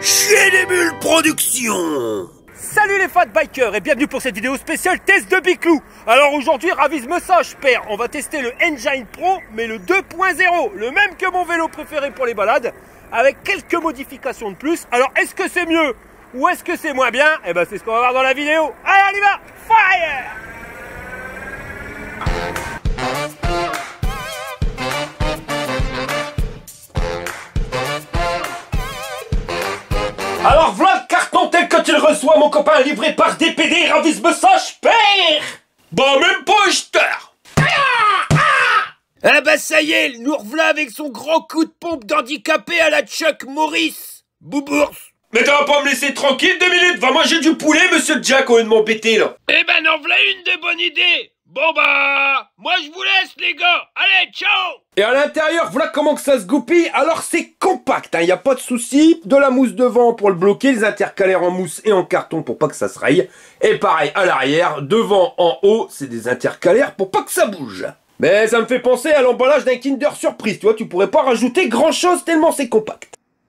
Chier des bulles production. Salut les fat bikers et bienvenue pour cette vidéo spéciale test de Biclou. Alors aujourd'hui, ravise-moi ça, père. On va tester le Engine Pro, mais le 2.0, le même que mon vélo préféré pour les balades, avec quelques modifications de plus. Alors est-ce que c'est mieux ou est-ce que c'est moins bien? Eh ben c'est ce qu'on va voir dans la vidéo. Allez, on y va. Fire! Alors voilà le carton tel que tu le reçois, mon copain, livré par DPD, ravise-moi ça, père. Bah même pas acheteur. Ah bah ça y est, nous revoilà avec son grand coup de pompe d'handicapé à la Chuck Morris. Boubours. Mais tu vas pas me laisser tranquille 2 minutes? Va manger du poulet, monsieur Jack, au lieu de m'embêter là. Eh ben en voilà une de bonne idée. Bon bah, moi je vous laisse les gars. Allez, ciao. Et à l'intérieur, voilà comment que ça se goupille. Alors c'est compact, hein, y a pas de souci. De la mousse devant pour le bloquer, les intercalaires en mousse et en carton pour pas que ça se raye. Et pareil à l'arrière, devant en haut, c'est des intercalaires pour pas que ça bouge. Mais ça me fait penser à l'emballage d'un Kinder Surprise, tu vois, tu pourrais pas rajouter grand chose tellement c'est compact.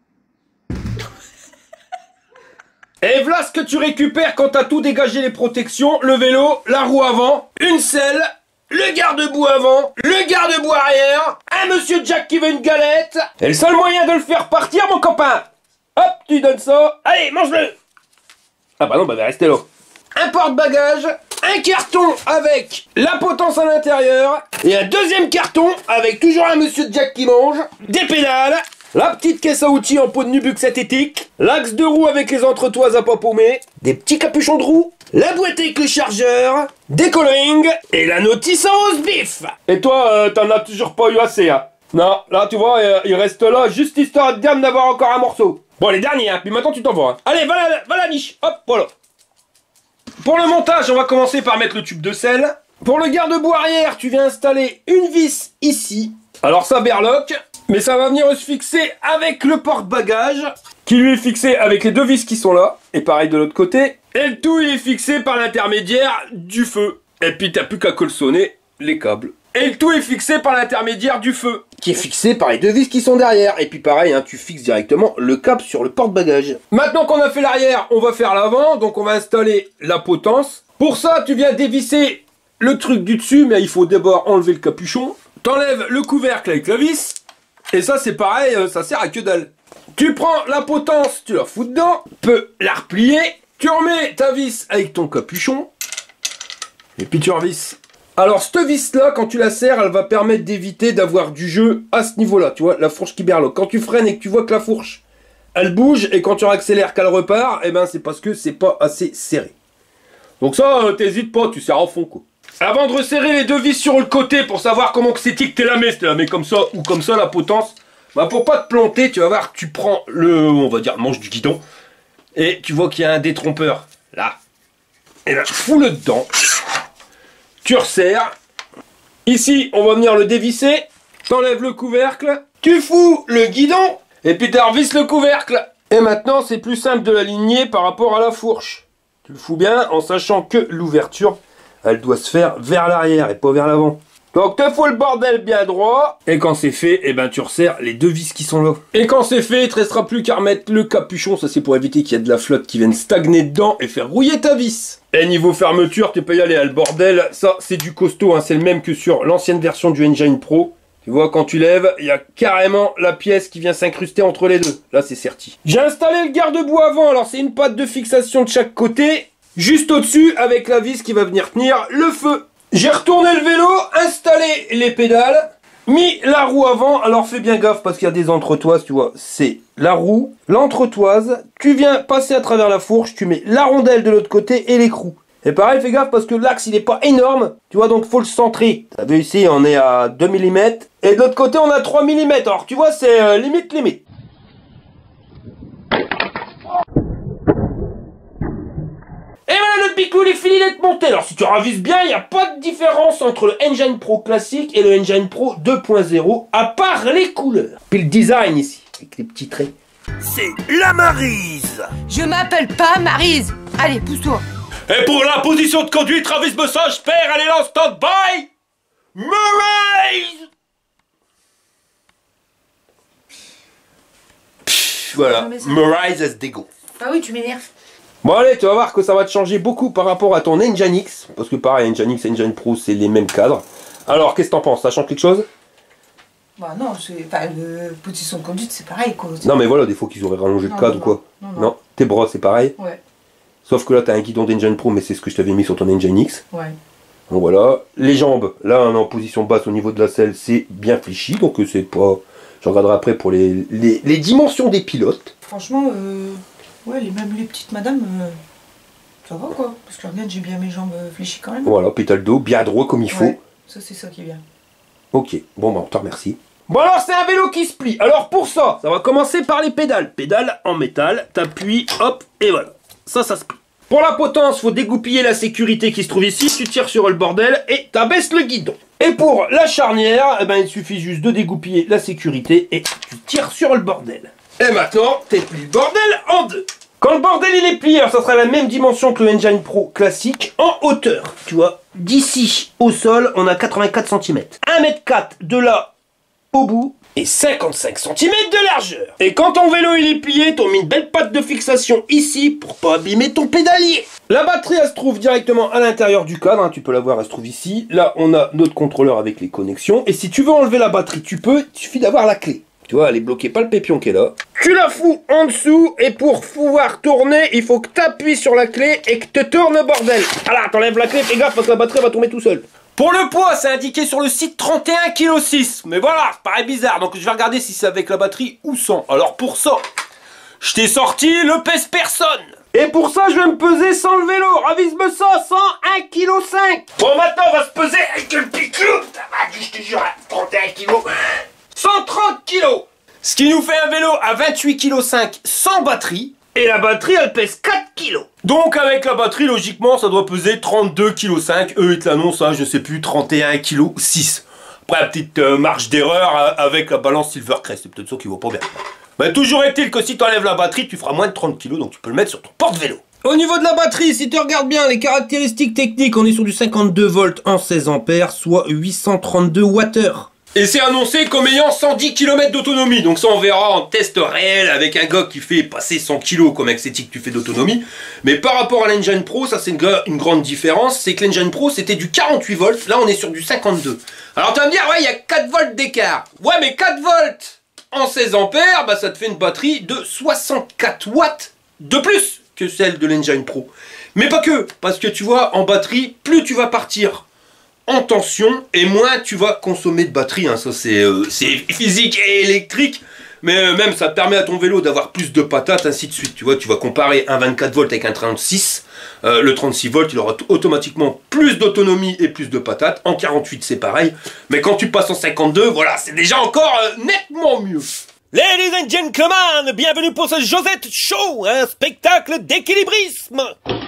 Et voilà ce que tu récupères quand t'as tout dégagé les protections, le vélo, la roue avant, une selle, le garde-boue avant, le garde-boue arrière, un monsieur Jack qui veut une galette. Et le seul moyen de le faire partir, mon copain, hop, tu donnes ça, allez, mange-le. Ah bah non, bah restez là. Un porte-bagages, un carton avec la potence à l'intérieur, et un deuxième carton avec toujours un monsieur Jack qui mange, des pédales, la petite caisse à outils en peau de nubuck synthétique, l'axe de roue avec les entretoises à pas paumer, des petits capuchons de roue, la boîte avec le chargeur, des colorings et la notice en rose bif. Et toi, t'en as toujours pas eu assez, hein? Non, là tu vois, il reste là juste histoire de dire d'avoir encore un morceau. Bon, les derniers, hein, puis maintenant tu t'en vas. Hein. Allez, va la niche, hop, voilà. Pour le montage, on va commencer par mettre le tube de selle. Pour le garde-boue arrière, tu viens installer une vis ici. Alors ça berloque. Mais ça va venir se fixer avec le porte-bagages, qui lui est fixé avec les deux vis qui sont là, et pareil de l'autre côté. Et le tout il est fixé par l'intermédiaire du feu. Et puis t'as plus qu'à colçonner les câbles. Et le tout est fixé par l'intermédiaire du feu, qui est fixé par les deux vis qui sont derrière. Et puis pareil, hein, tu fixes directement le câble sur le porte-bagages. Maintenant qu'on a fait l'arrière, on va faire l'avant, donc on va installer la potence. Pour ça, tu viens dévisser le truc du dessus, mais il faut d'abord enlever le capuchon. T'enlèves le couvercle avec la vis. Et ça c'est pareil, ça sert à que dalle. Tu prends la potence, tu la fous dedans, tu peux la replier, tu remets ta vis avec ton capuchon, et puis tu revisses. Alors cette vis là, quand tu la serres, elle va permettre d'éviter d'avoir du jeu à ce niveau là, tu vois, la fourche qui berloque. Quand tu freines et que tu vois que la fourche, elle bouge, et quand tu accélères qu'elle repart, et ben c'est parce que c'est pas assez serré. Donc ça, t'hésites pas, tu serres à fond quoi. Avant de resserrer les deux vis sur le côté pour savoir comment que c'est étiqueté la mets, comme ça ou comme ça la potence, bah pour pas te planter, tu vas voir, tu prends on va dire, le manche du guidon, et tu vois qu'il y a un détrompeur, là. Et là, fous-le dedans, tu resserres, ici on va venir le dévisser, t'enlèves le couvercle, tu fous le guidon, et puis tu revisses le couvercle. Et maintenant c'est plus simple de l'aligner par rapport à la fourche. Tu le fous bien en sachant que l'ouverture, elle doit se faire vers l'arrière et pas vers l'avant. Donc te faut le bordel bien droit. Et quand c'est fait, eh ben tu resserres les deux vis qui sont là. Et quand c'est fait, il te restera plus qu'à remettre le capuchon. Ça c'est pour éviter qu'il y ait de la flotte qui vienne stagner dedans et faire rouiller ta vis. Et niveau fermeture, tu peux y aller. Le bordel, ça c'est du costaud, hein. C'est le même que sur l'ancienne version du Engine Pro. Tu vois, quand tu lèves, il y a carrément la pièce qui vient s'incruster entre les deux. Là c'est certi. J'ai installé le garde-boue avant. Alors c'est une patte de fixation de chaque côté. Juste au-dessus, avec la vis qui va venir tenir le feu. J'ai retourné le vélo, installé les pédales, mis la roue avant. Alors fais bien gaffe parce qu'il y a des entretoises, tu vois. C'est la roue, l'entretoise. Tu viens passer à travers la fourche, tu mets la rondelle de l'autre côté et l'écrou. Et pareil, fais gaffe parce que l'axe il est pas énorme. Tu vois, donc faut le centrer. T'as vu ici, on est à 2 mm. Et de l'autre côté, on a 3 mm. Alors tu vois, c'est limite. Et voilà, notre Biclou, il est fini d'être monté. Alors si tu ravises bien, il n'y a pas de différence entre le Engine Pro classique et le Engine Pro 2.0, à part les couleurs. Puis le design ici, avec les petits traits. C'est la Maryse. Je m'appelle pas Maryse. Allez, pousse-toi. Et pour la position de conduite, ravise-moi ça, père, elle est là en stand-by. Maryse. Voilà, jamais ça. Maryse as they go. Ah oui, tu m'énerves. Bon allez, tu vas voir que ça va te changer beaucoup par rapport à ton Nginx. Parce que pareil, Nginx et Engine Pro, c'est les mêmes cadres. Alors, qu'est-ce que t'en penses? Ça change quelque chose? Bah non, enfin, le position de conduite, c'est pareil, quoi. Non mais voilà, des fois qu'ils auraient rallongé le Non, cadre non, ou quoi. non. Tes bras, c'est pareil. Ouais, Sauf que là, t'as un guidon d'Engine Pro, mais c'est ce que je t'avais mis sur ton Nginx. ouais. Donc voilà. Les jambes, là, on est en position basse au niveau de la selle, c'est bien fléchi. Donc c'est pas... Je regarderai après pour les dimensions des pilotes. Franchement, ouais, même les petites madames, ça va, quoi. Parce que regarde, j'ai bien mes jambes fléchies quand même. Voilà, pétale d'eau, bien droit comme il faut. Ouais, ça, c'est ça qui est bien. Ok, bon bah on te remercie. Bon alors c'est un vélo qui se plie. Alors pour ça, ça va commencer par les pédales. Pédales en métal, t'appuies, hop, et voilà. Ça se plie. Pour la potence, faut dégoupiller la sécurité qui se trouve ici. Tu tires sur le bordel et t'abaisses le guidon. Et pour la charnière, eh ben, il suffit juste de dégoupiller la sécurité et tu tires sur le bordel. Et maintenant, t'es plié le bordel en deux. Quand le bordel il est plié, alors ça sera la même dimension que le Engine Pro classique en hauteur. Tu vois, d'ici au sol, on a 84 cm. 1,4 m de là au bout et 55 cm de largeur. Et quand ton vélo il est plié, t'as mis une belle patte de fixation ici pour pas abîmer ton pédalier. La batterie elle se trouve directement à l'intérieur du cadre, hein, tu peux la voir, elle se trouve ici. Là on a notre contrôleur avec les connexions. Et si tu veux enlever la batterie, tu peux, il suffit d'avoir la clé. Tu vois, elle est bloquée par le pépion qui est là. Tu la fous en dessous et pour pouvoir tourner, il faut que tu appuies sur la clé et que tu tournes le bordel. Alors, t'enlèves la clé, fais gaffe parce que la batterie va tomber tout seul. Pour le poids, c'est indiqué sur le site 31,6 kg. Mais voilà, ça paraît bizarre. Donc, je vais regarder si c'est avec la batterie ou sans. Alors, pour ça, je t'ai sorti le pèse personne. Et pour ça, je vais me peser sans le vélo. Ravise-me ça, 101,5 kg. Bon, maintenant, on va se peser avec le pic-loup. Ça va, je te jure, 31 kg. 130 kg. Ce qui nous fait un vélo à 28,5 kg sans batterie. Et la batterie, elle pèse 4 kg. Donc avec la batterie, logiquement, ça doit peser 32,5 kg. Eux, ils te l'annoncent, hein, je sais plus, 31,6 kg. Après, la petite marge d'erreur avec la balance Silvercrest. C'est peut-être ça qui vaut pas bien. Mais toujours est-il que si tu enlèves la batterie, tu feras moins de 30 kg. Donc tu peux le mettre sur ton porte-vélo. Au niveau de la batterie, si tu regardes bien les caractéristiques techniques, on est sur du 52 volts en 16 ampères, soit 832 Wh. Et c'est annoncé comme ayant 110 km d'autonomie. Donc ça on verra en test réel avec un gars qui fait passer 100 kg comme avec que tu fais d'autonomie. Mais par rapport à l'Engine Pro, ça c'est une grande différence. C'est que l'Engine Pro c'était du 48 volts. Là on est sur du 52. Alors tu vas me dire, ouais il y a 4 volts d'écart. Ouais mais 4 volts en 16 ampères, bah ça te fait une batterie de 64 watts de plus que celle de l'Engine Pro. Mais pas que, parce que tu vois, en batterie, plus tu vas partir en tension et moins tu vas consommer de batterie, hein. Ça c'est physique et électrique, mais même ça te permet à ton vélo d'avoir plus de patates, ainsi de suite. Tu vois, tu vas comparer un 24 volts avec un 36, le 36 volts il aura automatiquement plus d'autonomie et plus de patates. En 48 c'est pareil, mais quand tu passes en 52, voilà, c'est déjà encore nettement mieux. Ladies and gentlemen, bienvenue pour ce Josette Show, un spectacle d'équilibrisme.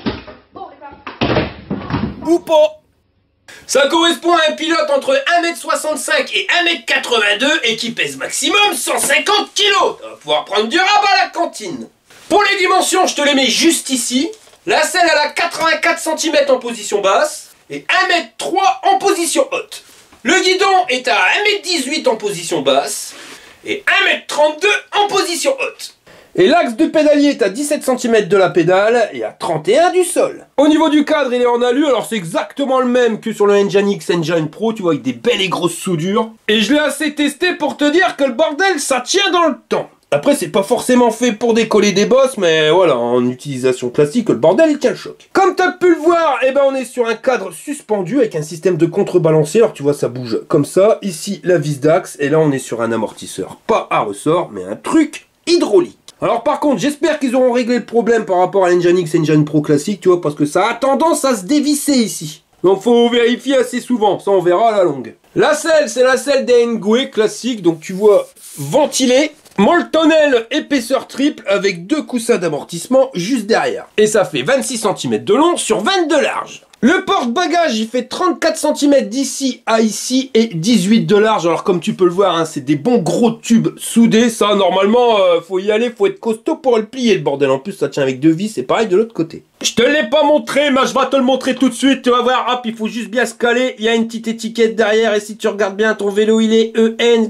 Ou pas. Ça correspond à un pilote entre 1,65 m et 1,82 m et qui pèse maximum 150 kg. Tu vas pouvoir prendre du rabat à la cantine. Pour les dimensions, je te les mets juste ici. La selle, elle a 84 cm en position basse et 1,3 m en position haute. Le guidon est à 1,18 m en position basse et 1,32 m en position haute. Et l'axe du pédalier est à 17 cm de la pédale et à 31 du sol. Au niveau du cadre, il est en alu, alors c'est exactement le même que sur le Nginx Engine Pro, tu vois, avec des belles et grosses soudures. Et je l'ai assez testé pour te dire que le bordel, ça tient dans le temps. Après, c'est pas forcément fait pour décoller des bosses, mais voilà, en utilisation classique, le bordel, il tient le choc. Comme tu as pu le voir, eh ben, on est sur un cadre suspendu avec un système de contrebalancier. Alors, tu vois, ça bouge comme ça. Ici, la vis d'axe, et là, on est sur un amortisseur. Pas à ressort, mais un truc hydraulique. Alors par contre, j'espère qu'ils auront réglé le problème par rapport à l'Nginx Engine Pro classique, tu vois, parce que ça a tendance à se dévisser ici. Donc faut vérifier assez souvent, ça on verra à la longue. La selle, c'est la selle d'Engwe classique, donc tu vois, ventilée, Moltonel épaisseur triple avec 2 coussins d'amortissement juste derrière. Et ça fait 26 cm de long sur 22 de large. Le porte-bagages, il fait 34 cm d'ici à ici et 18 de large. Alors comme tu peux le voir, hein, c'est des bons gros tubes soudés. Ça, normalement, faut y aller, faut être costaud pour le plier, le bordel. En plus, ça tient avec 2 vis, c'est pareil de l'autre côté. Je te l'ai pas montré, mais je vais te le montrer tout de suite. Tu vas voir, hop, il faut juste bien se caler. Il y a une petite étiquette derrière. Et si tu regardes bien, ton vélo, il est EN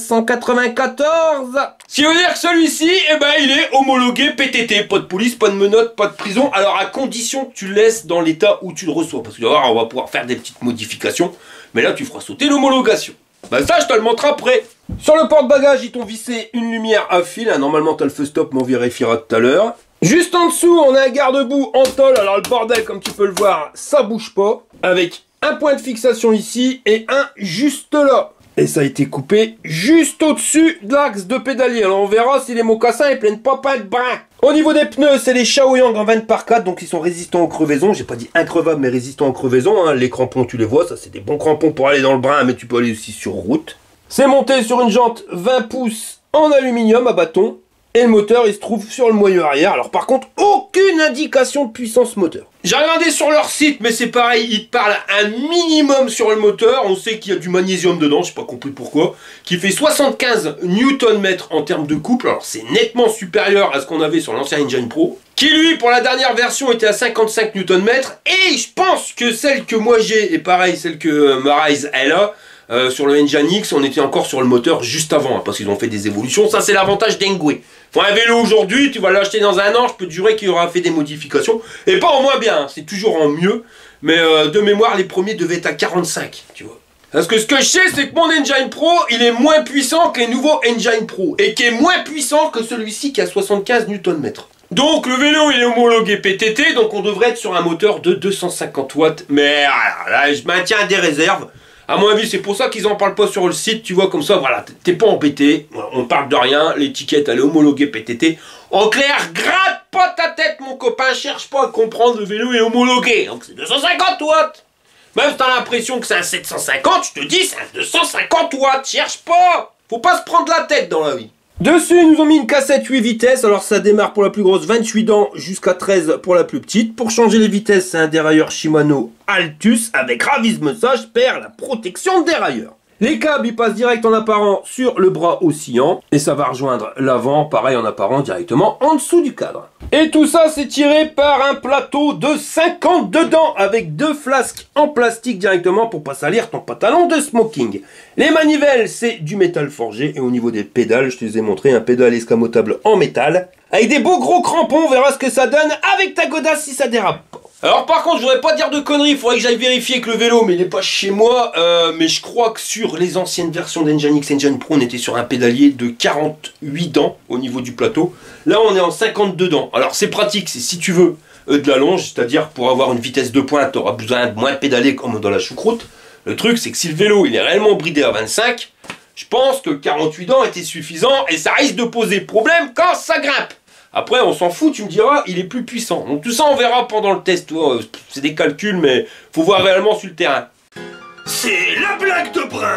1594. Ce qui veut dire que celui-ci, eh ben, il est homologué PTT. Pas de police, pas de menottes, pas de prison. Alors, à condition que tu le laisses dans l'état où tu le reçois. Parce que tu vas voir, on va pouvoir faire des petites modifications. Mais là, tu feras sauter l'homologation. Bah ça, je te le montre après. Sur le porte-bagages, ils t'ont vissé une lumière à fil. Normalement, t'as le feu stop, mais on vérifiera tout à l'heure. Juste en dessous, on a un garde-boue en tôle. Alors, le bordel, comme tu peux le voir, ça bouge pas. Avec un point de fixation ici et un juste là. Et ça a été coupé juste au-dessus de l'axe de pédalier. Alors, on verra si les mocassins, ils prennent pas de brin. Au niveau des pneus, c'est les Shaoyang en 20/4, donc ils sont résistants aux crevaisons. J'ai pas dit increvables, mais résistants aux crevaisons. Hein. Les crampons, tu les vois, ça c'est des bons crampons pour aller dans le brin, mais tu peux aller aussi sur route. C'est monté sur une jante 20 pouces en aluminium à bâton. Et le moteur, il se trouve sur le moyeu arrière. Alors par contre, aucune indication de puissance moteur. J'ai regardé sur leur site, mais c'est pareil, ils te parlent un minimum sur le moteur. On sait qu'il y a du magnésium dedans, je n'ai pas compris pourquoi. Qui fait 75 Nm en termes de couple. Alors c'est nettement supérieur à ce qu'on avait sur l'ancien Engine Pro. Qui lui, pour la dernière version, était à 55 Nm. Et je pense que celle que moi j'ai, et pareil, celle que Marise elle a, sur le Engine X, on était encore sur le moteur juste avant, hein, parce qu'ils ont fait des évolutions. Ça, c'est l'avantage d'Engwe. Faut un vélo aujourd'hui, tu vas l'acheter dans un an, je peux te jurer qu'il y aura fait des modifications. Et pas en moins bien, hein, c'est toujours en mieux. Mais de mémoire, les premiers devaient être à 45, tu vois. Parce que ce que je sais, c'est que mon Engine Pro, il est moins puissant que les nouveaux Engine Pro. Et qui est moins puissant que celui-ci qui a 75 Nm. Donc le vélo, il est homologué PTT, donc on devrait être sur un moteur de 250 watts. Mais là, je maintiens des réserves. À mon avis, c'est pour ça qu'ils en parlent pas sur le site, tu vois, comme ça, voilà, t'es pas embêté, on parle de rien, l'étiquette, elle est homologuée PTT. En clair, gratte pas ta tête, mon copain, cherche pas à comprendre, le vélo est homologué, donc c'est 250 watts. Même si t'as l'impression que c'est un 750, je te dis, c'est un 250 watts, cherche pas. Faut pas se prendre la tête dans la vie. Dessus, ils nous ont mis une cassette 8 vitesses, alors ça démarre pour la plus grosse 28 dents jusqu'à 13 pour la plus petite. Pour changer les vitesses, c'est un dérailleur Shimano Altus avec ravisme, ça je perds la protection de dérailleur. Les câbles, ils passent direct en apparent sur le bras oscillant et ça va rejoindre l'avant, pareil en apparent directement en dessous du cadre. Et tout ça, c'est tiré par un plateau de 52 dents avec 2 flasques en plastique directement pour pas salir ton pantalon de smoking. Les manivelles, c'est du métal forgé et au niveau des pédales, je te les ai montré, un pédale escamotable en métal avec des beaux gros crampons, on verra ce que ça donne avec ta godasse si ça dérape pas. Alors par contre, je voudrais pas dire de conneries, il faudrait que j'aille vérifier que le vélo, mais il est pas chez moi, mais je crois que sur les anciennes versions d'Engine X, Engine Pro, on était sur un pédalier de 48 dents au niveau du plateau. Là, on est en 52 dents. Alors c'est pratique, c'est si tu veux de la longe, c'est-à-dire pour avoir une vitesse de pointe, tu auras besoin de moins de pédaler comme dans la choucroute. Le truc, c'est que si le vélo, il est réellement bridé à 25, je pense que 48 dents était suffisant et ça risque de poser problème quand ça grimpe. Après, on s'en fout, tu me diras, il est plus puissant. Donc tout ça, on verra pendant le test. C'est des calculs, mais faut voir réellement sur le terrain. C'est la blague de Brin.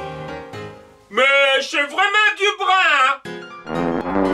Mais c'est vraiment du brin.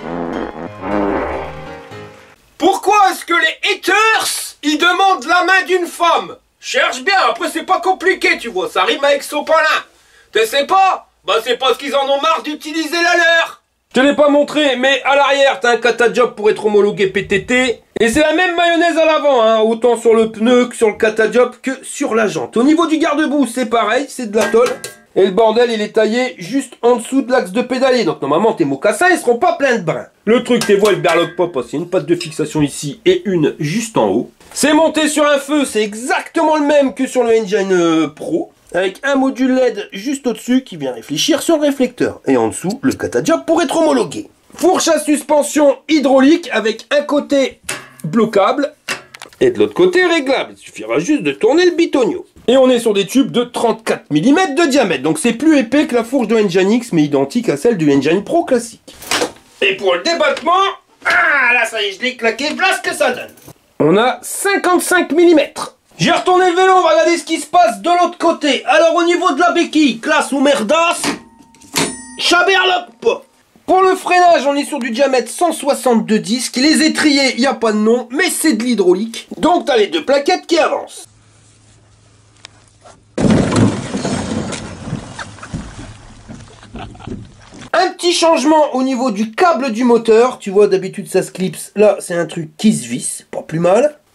Pourquoi est-ce que les haters, ils demandent la main d'une femme? Cherche bien, après c'est pas compliqué, tu vois, ça rime avec sopalin. Tu sais pas? Bah c'est parce qu'ils en ont marre d'utiliser la leur. Je te l'ai pas montré, mais à l'arrière, t'as un catajob pour être homologué PTT. Et c'est la même mayonnaise à l'avant, hein, autant sur le pneu que sur le catajob que sur la jante. Au niveau du garde-boue, c'est pareil, c'est de la tôle. Et le bordel, il est taillé juste en dessous de l'axe de pédalier. Donc normalement, tes mocassins, ils seront pas pleins de brins. Le truc, tes voiles berloque pas, parce qu'il y a une patte de fixation ici et une juste en haut. C'est monté sur un feu, c'est exactement le même que sur le Engine Pro. Avec un module LED juste au-dessus qui vient réfléchir sur le réflecteur. Et en dessous, le catajob pour être homologué. Fourche à suspension hydraulique avec un côté bloquable et de l'autre côté réglable. Il suffira juste de tourner le bitonio. Et on est sur des tubes de 34 mm de diamètre. Donc c'est plus épais que la fourche de Engine X, mais identique à celle du Engine Pro classique. Et pour le débattement, ah là ça y est, je l'ai claqué, voilà ce que ça donne. On a 55 mm. J'ai retourné le vélo, on va regarder ce qui se passe de l'autre côté. Alors au niveau de la béquille, classe ou merdasse, chaberloque pas. Pour le freinage, on est sur du diamètre 162 disques. Les étriers, il n'y a pas de nom, mais c'est de l'hydraulique. Donc tu as les deux plaquettes qui avancent. Un petit changement au niveau du câble du moteur. Tu vois, d'habitude ça se clipse. Là, c'est un truc qui se visse, pas plus mal.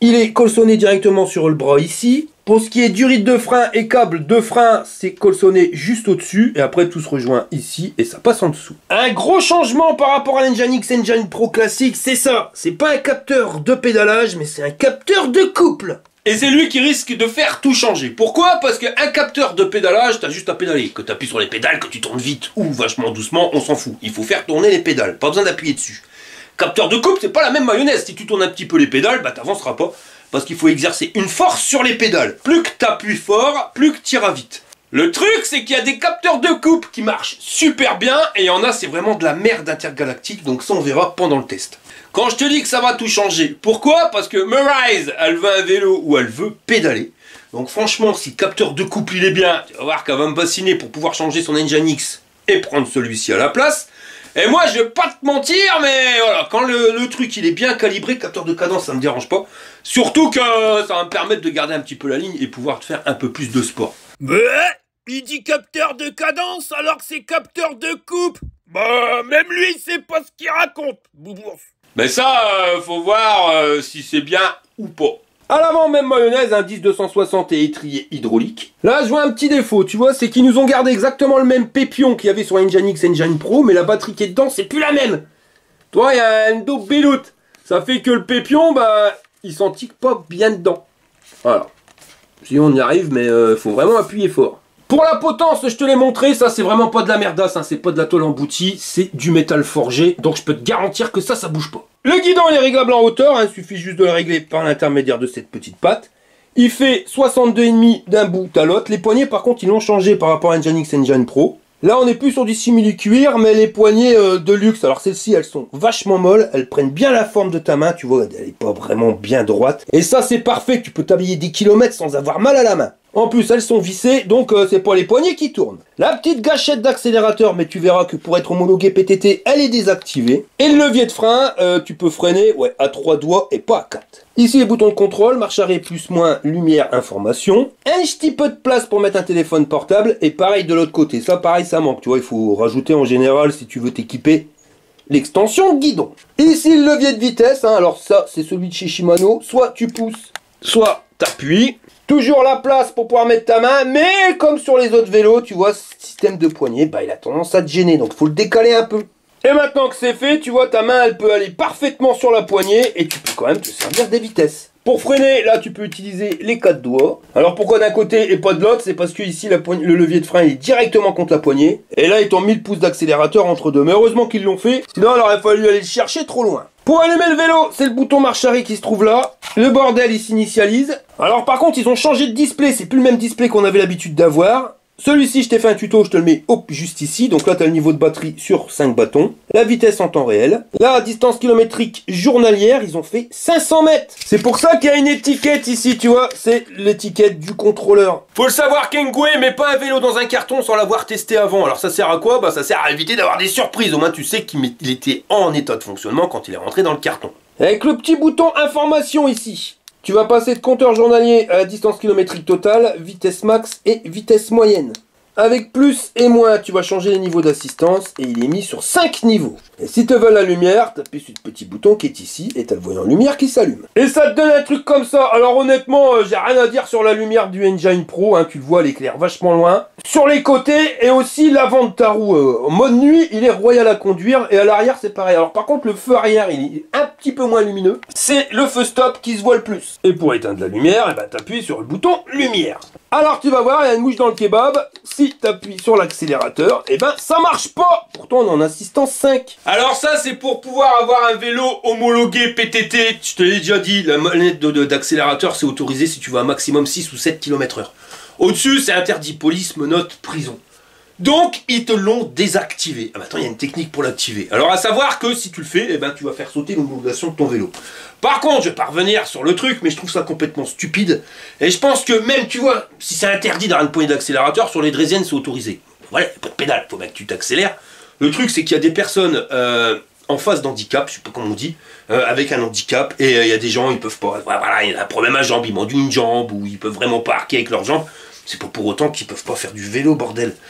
Il est colçonné directement sur le bras ici. Pour ce qui est durite de frein et câble de frein, c'est colçonné juste au-dessus. Et après, tout se rejoint ici et ça passe en dessous. Un gros changement par rapport à l'Engine X Engine Pro classique, c'est ça. C'est pas un capteur de pédalage, mais c'est un capteur de couple. Et c'est lui qui risque de faire tout changer. Pourquoi? Parce qu'un capteur de pédalage, t'as juste à pédaler. Que t'appuies sur les pédales, que tu tournes vite ou vachement doucement, on s'en fout. Il faut faire tourner les pédales, pas besoin d'appuyer dessus. Capteur de couple, c'est pas la même mayonnaise. Si tu tournes un petit peu les pédales, bah t'avanceras pas. Parce qu'il faut exercer une force sur les pédales. Plus que t'appuies fort, plus que t'iras vite. Le truc, c'est qu'il y a des capteurs de couple qui marchent super bien, et il y en a, c'est vraiment de la merde intergalactique, donc ça on verra pendant le test. Quand je te dis que ça va tout changer, pourquoi? Parce que Maryse, elle veut un vélo où elle veut pédaler. Donc franchement, si le capteur de couple il est bien, tu vas voir qu'elle va me bassiner pour pouvoir changer son Engine X et prendre celui-ci à la place. Et moi, je vais pas te mentir, mais voilà, quand le truc il est bien calibré, capteur de cadence, ça me dérange pas. Surtout que ça va me permettre de garder un petit peu la ligne et pouvoir te faire un peu plus de sport. Mais il dit capteur de cadence alors que c'est capteur de coupe. Bah, même lui, il sait pas ce qu'il raconte, Boubours. Mais ça, faut voir si c'est bien ou pas. À l'avant, même mayonnaise, un 10-260 et étrier hydraulique. Là, je vois un petit défaut, tu vois, c'est qu'ils nous ont gardé exactement le même pépion qu'il y avait sur Engine X Engine Pro, mais la batterie qui est dedans, c'est plus la même. Toi, il y a un dos béloute. Ça fait que le pépion, bah, il s'en tique pas bien dedans. Voilà. Si on y arrive, mais faut vraiment appuyer fort. Pour la potence, je te l'ai montré, ça c'est vraiment pas de la merdasse, hein, c'est pas de la tôle emboutie, c'est du métal forgé, donc je peux te garantir que ça bouge pas. Le guidon il est réglable en hauteur, il suffit juste de le régler par l'intermédiaire de cette petite patte. Il fait 62,5 d'un bout à l'autre, les poignées par contre ils l'ont changé par rapport à Engine X Engine Pro. Là on est plus sur du simili-cuir, mais les poignées de luxe, alors celles-ci elles sont vachement molles, elles prennent bien la forme de ta main, tu vois, elle est pas vraiment bien droite. Et ça c'est parfait, tu peux t'habiller des kilomètres sans avoir mal à la main. En plus, elles sont vissées, donc c'est pas les poignées qui tournent. La petite gâchette d'accélérateur, mais tu verras que pour être homologué PTT, elle est désactivée. Et le levier de frein, tu peux freiner à 3 doigts et pas à 4. Ici, les boutons de contrôle, marche arrêt plus moins, lumière, information. Un petit peu de place pour mettre un téléphone portable. Et pareil de l'autre côté, ça pareil, ça manque. Tu vois, il faut rajouter en général, si tu veux t'équiper, l'extension de guidon. Ici, le levier de vitesse, hein, alors ça, c'est celui de chez Shimano. Soit tu pousses, soit t'appuies. Toujours la place pour pouvoir mettre ta main, mais comme sur les autres vélos, tu vois, ce système de poignée, bah, il a tendance à te gêner, donc faut le décaler un peu. Et maintenant que c'est fait, tu vois, ta main, elle peut aller parfaitement sur la poignée, et tu peux quand même te servir des vitesses. Pour freiner, là, tu peux utiliser les 4 doigts. Alors pourquoi d'un côté et pas de l'autre? C'est parce que ici, le levier de frein est directement contre la poignée, et là, ils t'ont mis le pouce d'accélérateur entre deux. Mais heureusement qu'ils l'ont fait, sinon, il aurait fallu aller le chercher trop loin. Pour allumer le vélo, c'est le bouton marche arrêt qui se trouve là. Le bordel, il s'initialise. Alors par contre, ils ont changé de display. C'est plus le même display qu'on avait l'habitude d'avoir. Celui-ci, je t'ai fait un tuto, je te le mets juste ici. Donc là, tu as le niveau de batterie sur 5 bâtons. La vitesse en temps réel. La distance kilométrique journalière, ils ont fait 500 mètres. C'est pour ça qu'il y a une étiquette ici, tu vois. C'est l'étiquette du contrôleur. Faut le savoir, Kengwe met pas un vélo dans un carton sans l'avoir testé avant. Alors ça sert à quoi? Bah ça sert à éviter d'avoir des surprises. Au moins, tu sais qu'il était en état de fonctionnement quand il est rentré dans le carton. Avec le petit bouton information ici. Tu vas passer de compteur journalier à la distance kilométrique totale, vitesse max et vitesse moyenne. Avec plus et moins, tu vas changer les niveaux d'assistance et il est mis sur 5 niveaux. Et si tu veux la lumière, tu appuies sur le petit bouton qui est ici et tu as le voyant lumière qui s'allume. Et ça te donne un truc comme ça. Alors honnêtement, j'ai rien à dire sur la lumière du Engine Pro, hein, tu le vois, elle éclaire vachement loin. Sur les côtés et aussi l'avant de ta roue. En mode nuit, il est royal à conduire et à l'arrière c'est pareil. Alors par contre, le feu arrière, il est un petit peu moins lumineux. C'est le feu stop qui se voit le plus. Et pour éteindre la lumière, eh ben, tu appuies sur le bouton lumière. Alors tu vas voir, il y a une mouche dans le kebab. Si tu appuies sur l'accélérateur, et ben ça marche pas. Pourtant on est en assistance 5. Alors ça c'est pour pouvoir avoir un vélo homologué PTT. Je te l'ai déjà dit, la manette d'accélérateur c'est autorisé si tu veux un maximum 6 ou 7 km/h. Au-dessus c'est interdit, police, menottes, prison. Donc ils te l'ont désactivé. Ah, maintenant il y a une technique pour l'activer. Alors à savoir que si tu le fais, eh ben, tu vas faire sauter l'homologation de ton vélo. Par contre, je vais pas revenir sur le truc, mais je trouve ça complètement stupide. Et je pense que même, tu vois, si c'est interdit d'avoir une poignée d'accélérateur, sur les Draisiennes c'est autorisé. Voilà, il n'y a pas de pédale, faut bien que tu t'accélères. Le truc c'est qu'il y a des personnes en phase d'handicap, je sais pas comment on dit, avec un handicap, et il y a des gens, ils peuvent pas, voilà, il y a un problème à jambe, ils m'ont une jambe, ou ils peuvent vraiment pas arquer avec leurs jambes. C'est pas pour autant qu'ils peuvent pas faire du vélo, bordel.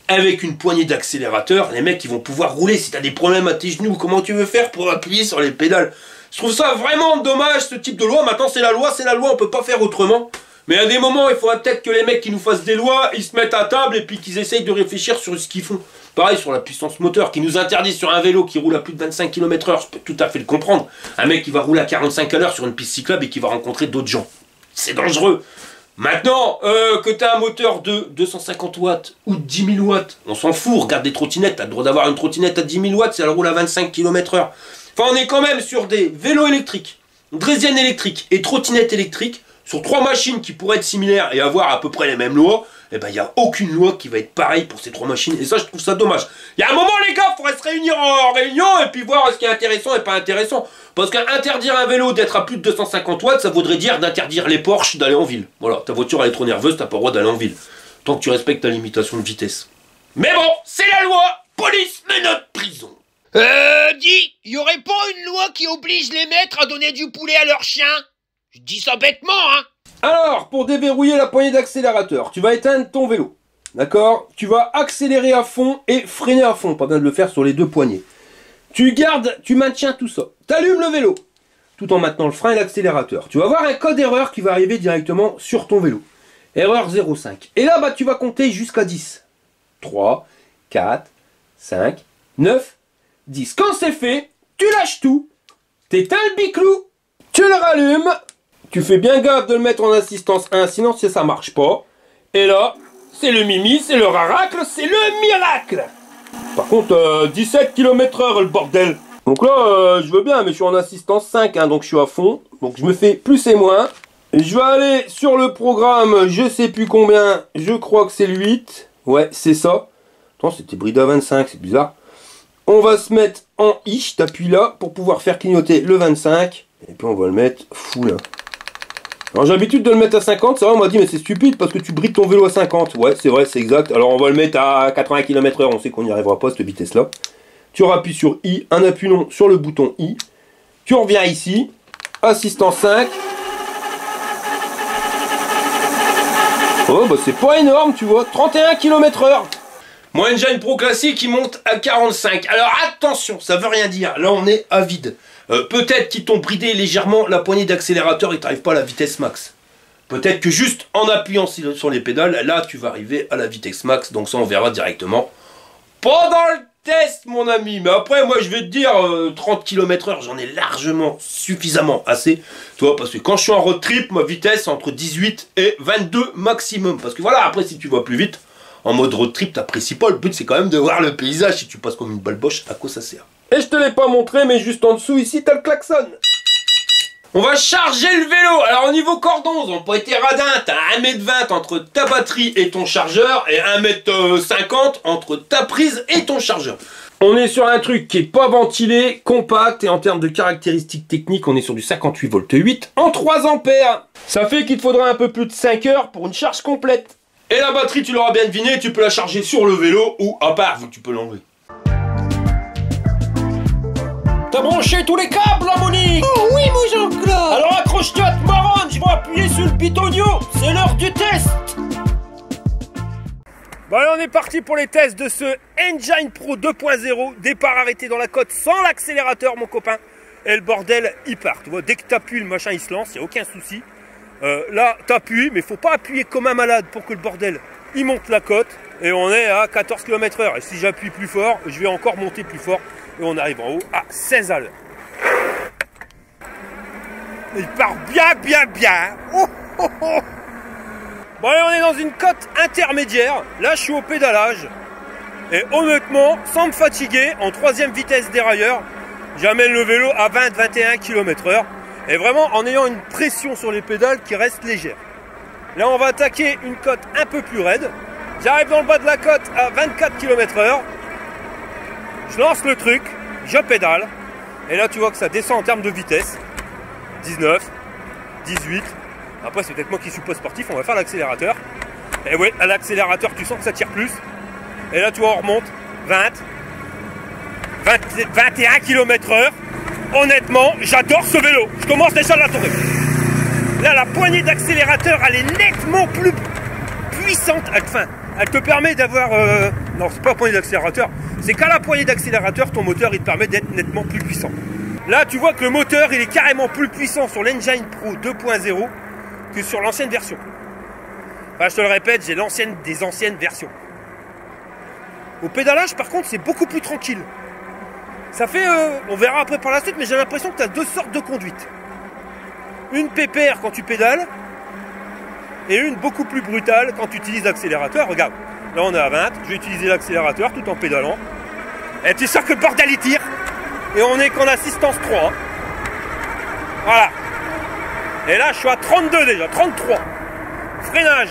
avec une poignée d'accélérateur, les mecs ils vont pouvoir rouler. Si t'as des problèmes à tes genoux, comment tu veux faire pour appuyer sur les pédales? Je trouve ça vraiment dommage, ce type de loi. Maintenant c'est la loi, on peut pas faire autrement. Mais à des moments, il faudrait peut-être que les mecs qui nous fassent des lois, ils se mettent à table et puis qu'ils essayent de réfléchir sur ce qu'ils font. Pareil sur la puissance moteur, qui nous interdit sur un vélo qui roule à plus de 25 km/h, je peux tout à fait le comprendre. Un mec qui va rouler à 45 à l'heure sur une piste cyclable et qui va rencontrer d'autres gens. C'est dangereux. Maintenant, que tu as un moteur de 250 watts ou de 10 000 watts, on s'en fout, regarde des trottinettes, tu as le droit d'avoir une trottinette à 10 000 watts si elle roule à 25 km/h. Enfin, on est quand même sur des vélos électriques, draisiennes électriques et trottinettes électriques, sur 3 machines qui pourraient être similaires et avoir à peu près les mêmes lois. Eh ben, il n'y a aucune loi qui va être pareille pour ces 3 machines, et ça, je trouve ça dommage. Il y a un moment, les gars, il faudrait se réunir en réunion et puis voir ce qui est intéressant et pas intéressant. Parce qu'interdire un vélo d'être à plus de 250 watts, ça voudrait dire d'interdire les Porsche d'aller en ville. Voilà, ta voiture elle est trop nerveuse, t'as pas le droit d'aller en ville. Tant que tu respectes ta limitation de vitesse. Mais bon, c'est la loi. Police, menottes, prison. Dis, y aurait pas une loi qui oblige les maîtres à donner du poulet à leurs chiens? Je dis ça bêtement, hein. Alors, pour déverrouiller la poignée d'accélérateur, tu vas éteindre ton vélo. D'accord? Tu vas accélérer à fond et freiner à fond. Pas besoin de le faire sur les 2 poignées. Tu maintiens tout ça. T'allumes le vélo, tout en maintenant le frein et l'accélérateur. Tu vas avoir un code erreur qui va arriver directement sur ton vélo. Erreur 05. Et là, bah, tu vas compter jusqu'à 10. 3, 4, 5, 9, 10. Quand c'est fait, tu lâches tout. T'éteins le biclou. Tu le rallumes. Tu fais bien gaffe de le mettre en assistance 1, sinon ça marche pas. Et là, c'est le mimi, c'est le raracle, c'est le miracle. Par contre, 17 km/h le bordel. Donc là, je veux bien, mais je suis en assistance 5, hein, donc je suis à fond. Donc je me fais plus et moins. Et je vais aller sur le programme, je sais plus combien, je crois que c'est le 8. Ouais, c'est ça. Attends, c'était bridé à 25, c'est bizarre. On va se mettre en I, t'appuies là pour pouvoir faire clignoter le 25. Et puis on va le mettre full. Alors j'ai l'habitude de le mettre à 50, c'est vrai, on m'a dit mais c'est stupide parce que tu brides ton vélo à 50. Ouais, c'est vrai, c'est exact. Alors on va le mettre à 80 km/h, on sait qu'on n'y arrivera pas à cette vitesse-là. Tu rappuies sur I, un appui long sur le bouton I. Tu reviens ici, assistance 5. Oh bah c'est pas énorme, tu vois, 31 km/h. Mon Engine Pro classique, il monte à 45. Alors attention, ça veut rien dire, là on est à vide. Peut-être qu'ils t'ont bridé légèrement la poignée d'accélérateur et tu n'arrives pas à la vitesse max. Peut-être que juste en appuyant sur les pédales, là tu vas arriver à la vitesse max. Donc ça on verra directement pendant le test mon ami. Mais après moi je vais te dire 30 km/h j'en ai largement suffisamment assez. Tu vois, parce que quand je suis en road trip, ma vitesse est entre 18 et 22 maximum. Parce que voilà, après si tu vas plus vite, en mode road trip t'apprécies pas. Le but c'est quand même de voir le paysage. Si tu passes comme une balle boche, à quoi ça sert? Et je te l'ai pas montré, mais juste en dessous, ici, t'as le klaxon. On va charger le vélo. Alors, au niveau cordon, ils ont pas été radins. T'as 1,20 m entre ta batterie et ton chargeur, et 1,50 m entre ta prise et ton chargeur. On est sur un truc qui est pas ventilé, compact, et en termes de caractéristiques techniques, on est sur du 58 volts 8 en 3 ampères. Ça fait qu'il te faudra un peu plus de 5 heures pour une charge complète. Et la batterie, tu l'auras bien deviné, tu peux la charger sur le vélo, ou à part, tu peux l'enlever. T'as branché tous les câbles là, Monique? Oh oui, mon Jean-Claude. Alors accroche-toi à te marronne, je vais appuyer sur le bitonio. C'est l'heure du test. Bon allez, on est parti pour les tests de ce Engine Pro 2.0. Départ arrêté dans la côte sans l'accélérateur, mon copain. Et le bordel, il part. Tu vois, dès que t'appuies, le machin, il se lance, il n'y a aucun souci. Là, t'appuies, mais faut pas appuyer comme un malade pour que le bordel, il monte la côte. Et on est à 14 km/h. Et si j'appuie plus fort, je vais encore monter plus fort. Et on arrive en haut à 16 à l'heure. Il part bien. Oh, oh, oh. Bon allez, on est dans une côte intermédiaire. Là, je suis au pédalage. Et honnêtement, sans me fatiguer, en 3e vitesse dérailleur, j'amène le vélo à 20-21 km/h. Et vraiment en ayant une pression sur les pédales qui reste légère. Là, on va attaquer une côte un peu plus raide. J'arrive dans le bas de la côte à 24 km/h. Je lance le truc, je pédale, et là tu vois que ça descend en termes de vitesse. 19, 18, après c'est peut-être moi qui suis pas sportif, on va faire l'accélérateur. Et ouais, à l'accélérateur tu sens que ça tire plus. Et là tu vois on remonte, 21 km/h. Honnêtement, j'adore ce vélo, je commence déjà à l'adorer. Là la poignée d'accélérateur elle est nettement plus puissante, elle te permet d'avoir Non, c'est pas la poignée d'accélérateur. C'est qu'à la poignée d'accélérateur, ton moteur, il te permet d'être nettement plus puissant. Là, tu vois que le moteur, il est carrément plus puissant sur l'Engine Pro 2.0 que sur l'ancienne version. Enfin, je te le répète, j'ai des anciennes versions. Au pédalage, par contre, c'est beaucoup plus tranquille. Ça fait, on verra après par la suite, mais j'ai l'impression que tu as deux sortes de conduite. Une pépère quand tu pédales, et une beaucoup plus brutale quand tu utilises l'accélérateur. Regarde, là on est à 20, je vais utiliser l'accélérateur tout en pédalant. Et tu sens que le bordel il tire. Et on est qu'en assistance 3. Voilà. Et là je suis à 32 déjà, 33. Freinage.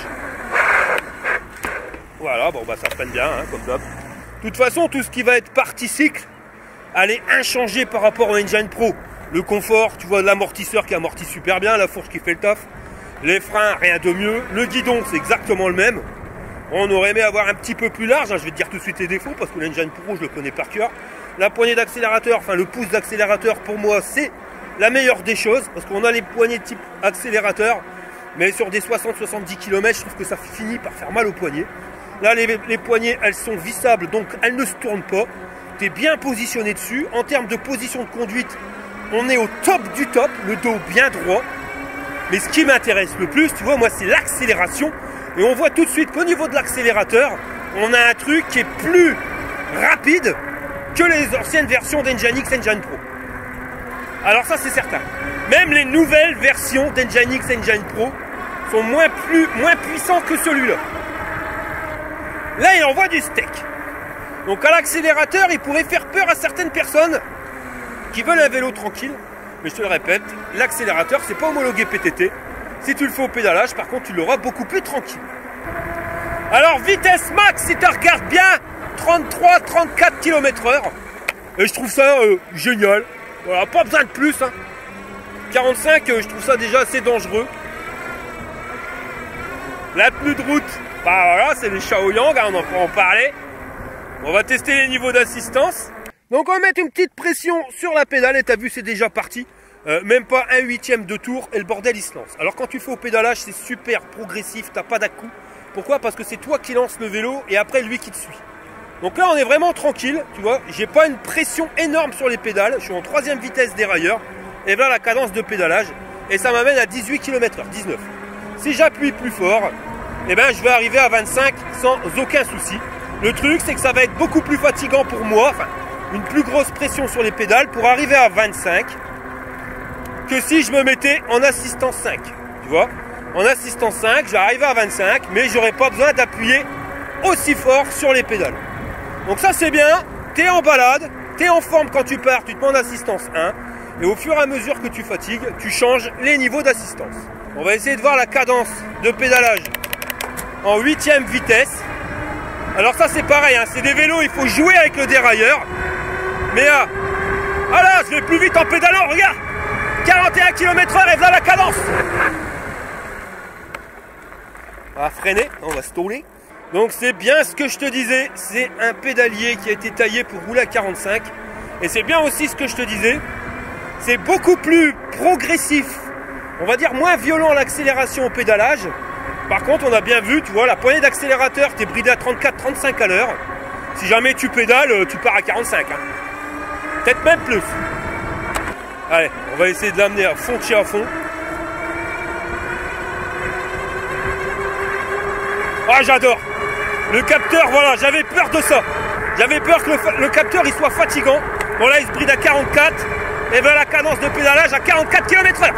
Voilà, bon bah ça freine bien, hein, comme d'hab. De toute façon, tout ce qui va être partie cycle, elle est inchangée par rapport au Engine Pro. Le confort, tu vois l'amortisseur qui amortit super bien, la fourche qui fait le taf. Les freins, rien de mieux. Le guidon, c'est exactement le même. On aurait aimé avoir un petit peu plus large, hein. Je vais te dire tout de suite les défauts parce que l'Engine Pro, je le connais par cœur. La poignée d'accélérateur, enfin le pouce d'accélérateur, pour moi, c'est la meilleure des choses parce qu'on a les poignées type accélérateur, mais sur des 60-70 km, je trouve que ça finit par faire mal aux poignets. Là, les poignées, elles sont vissables, donc elles ne se tournent pas. Tu es bien positionné dessus. En termes de position de conduite, on est au top du top, le dos bien droit. Mais ce qui m'intéresse le plus, tu vois, moi, c'est l'accélération. Et on voit tout de suite qu'au niveau de l'accélérateur, on a un truc qui est plus rapide que les anciennes versions d'Nginx Engine Pro. Alors ça, c'est certain. Même les nouvelles versions d'Nginx Engine Pro sont moins puissantes que celui-là. Là, il envoie du steak. Donc à l'accélérateur, il pourrait faire peur à certaines personnes qui veulent un vélo tranquille. Mais je te le répète, l'accélérateur, c'est pas homologué PTT. Si tu le fais au pédalage, par contre, tu l'auras beaucoup plus tranquille. Alors, vitesse max, si tu regardes bien, 33-34 km/h. Et je trouve ça génial. Voilà, pas besoin de plus. Hein. 45, je trouve ça déjà assez dangereux. La tenue de route, bah voilà, c'est les Shaoyang, hein, on en peut en parler. On va tester les niveaux d'assistance. Donc on va mettre une petite pression sur la pédale et t'as vu c'est déjà parti. Même pas un huitième de tour et le bordel il se lance. Alors quand tu fais au pédalage c'est super progressif, t'as pas d'à-coup. Pourquoi? Parce que c'est toi qui lance le vélo et après lui qui te suit. Donc là on est vraiment tranquille, tu vois, j'ai pas une pression énorme sur les pédales, je suis en 3e vitesse dérailleur. Et voilà la cadence de pédalage et ça m'amène à 18 km/h, 19. Si j'appuie plus fort, eh ben, je vais arriver à 25 sans aucun souci. Le truc c'est que ça va être beaucoup plus fatigant pour moi, enfin, une plus grosse pression sur les pédales pour arriver à 25 que si je me mettais en assistance 5. Tu vois, en assistance 5, je vais arriver à 25, mais j'aurais pas besoin d'appuyer aussi fort sur les pédales. Donc ça c'est bien, tu es en balade, tu es en forme quand tu pars, tu te mets en assistance 1, et au fur et à mesure que tu fatigues, tu changes les niveaux d'assistance. On va essayer de voir la cadence de pédalage en 8e vitesse. Alors ça c'est pareil, hein, c'est des vélos, il faut jouer avec le dérailleur. Mais ah là, je vais plus vite en pédalant, regarde, 41 km/h et voilà la cadence. On va freiner, on va stauler. Donc c'est bien ce que je te disais, c'est un pédalier qui a été taillé pour rouler à 45. Et c'est bien aussi ce que je te disais, c'est beaucoup plus progressif, on va dire moins violent l'accélération au pédalage. Par contre on a bien vu, tu vois, la poignée d'accélérateur, tu es bridé à 34-35 à l'heure. Si jamais tu pédales, tu pars à 45. Hein. Peut-être même plus. Allez, on va essayer de l'amener à fond de chez à fond. Ah, j'adore. Le capteur, voilà, j'avais peur de ça. J'avais peur que le capteur il soit fatigant. Bon là il se bride à 44. Et bien la cadence de pédalage à 44 km/h.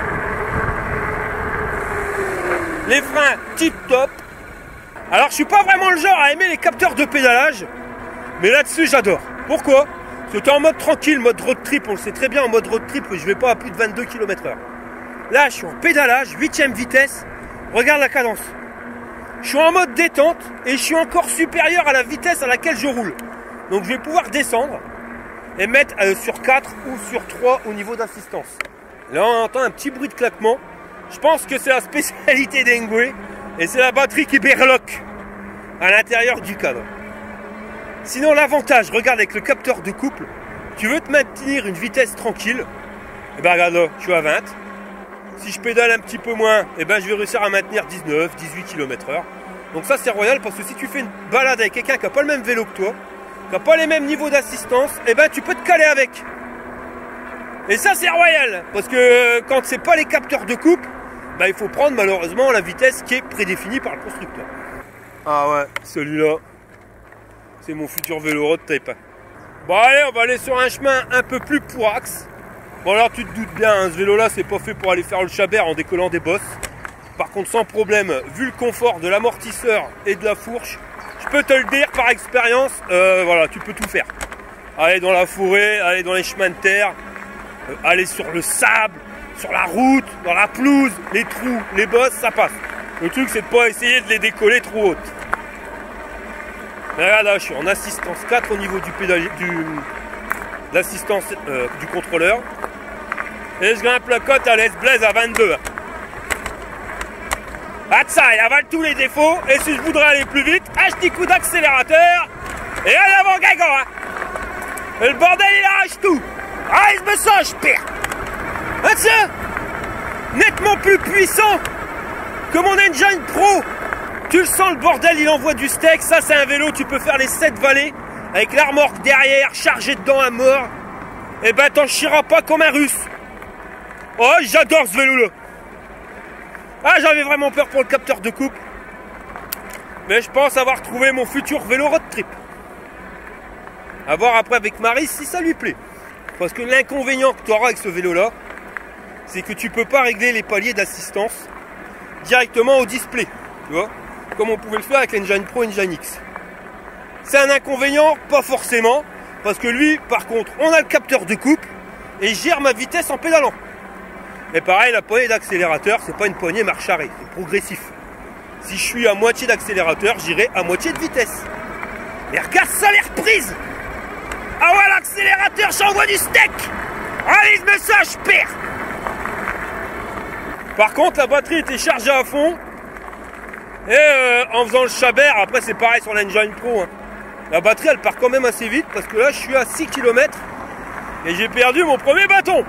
Les freins tip top. Alors je suis pas vraiment le genre à aimer les capteurs de pédalage. Mais là-dessus j'adore. Pourquoi? Parce que tu es en mode tranquille, mode road trip. On le sait très bien en mode road trip que je vais pas à plus de 22 km/h. Là je suis en pédalage, 8e vitesse. Regarde la cadence. Je suis en mode détente et je suis encore supérieur à la vitesse à laquelle je roule. Donc je vais pouvoir descendre et mettre sur 4 ou sur 3 au niveau d'assistance. Là on entend un petit bruit de claquement. Je pense que c'est la spécialité d'Engwe et c'est la batterie qui berloque à l'intérieur du cadre. Sinon l'avantage, regarde avec le capteur de couple, tu veux te maintenir une vitesse tranquille, et ben regarde là, je suis à 20. Si je pédale un petit peu moins, et ben je vais réussir à maintenir 19, 18 km/h. Donc ça c'est royal parce que si tu fais une balade avec quelqu'un qui n'a pas le même vélo que toi, qui n'a pas les mêmes niveaux d'assistance, et ben tu peux te caler avec. Et ça c'est royal parce que quand c'est pas les capteurs de coupe, bah, il faut prendre malheureusement la vitesse qui est prédéfinie par le constructeur. Ah ouais, celui-là, c'est mon futur vélo road trip. Bon allez, on va aller sur un chemin un peu plus pourrax. Bon alors tu te doutes bien, hein, ce vélo-là c'est pas fait pour aller faire le chabert en décollant des bosses. Par contre sans problème, vu le confort de l'amortisseur et de la fourche, je peux te le dire par expérience, voilà, tu peux tout faire. Aller dans la forêt, aller dans les chemins de terre, aller sur le sable, sur la route, dans la pelouse, les trous, les bosses, ça passe. Le truc c'est de pas essayer de les décoller trop hautes. Mais là, je suis en assistance 4 au niveau du pédalier, l'assistance du contrôleur. Et je grimpe la côte à l'Est Blaise à 22. Ah ça, il avale tous les défauts. Et si je voudrais aller plus vite, un petit coup d'accélérateur. Et en avant gagnant. Hein. Et le bordel il arrache tout. Ah il me sent, je perds. Ah tiens, nettement plus puissant que mon Engine Pro. Tu le sens, le bordel il envoie du steak. Ça c'est un vélo, tu peux faire les 7 vallées avec la remorque derrière, chargée dedans à mort. Et ben t'en chieras pas comme un russe. Oh j'adore ce vélo là. Ah j'avais vraiment peur pour le capteur de coupe. Mais je pense avoir trouvé mon futur vélo road trip. A voir après avec Marie si ça lui plaît. Parce que l'inconvénient que tu auras avec ce vélo là, c'est que tu peux pas régler les paliers d'assistance directement au display. Tu vois, comme on pouvait le faire avec l'Engine Pro Engine X. C'est un inconvénient, pas forcément. Parce que lui, par contre, on a le capteur de coupe et je gère ma vitesse en pédalant. Et pareil, la poignée d'accélérateur, c'est pas une poignée marche arrêt, c'est progressif. Si je suis à moitié d'accélérateur, j'irai à moitié de vitesse. Mais regarde ça, les reprises. Ah ouais, l'accélérateur, j'envoie du steak. Allez, je me sens, je perds. Par contre, la batterie était chargée à fond. Et en faisant le chabert, après c'est pareil sur l'Engine Pro. Hein. La batterie, elle part quand même assez vite parce que là, je suis à 6 km et j'ai perdu mon premier bâton.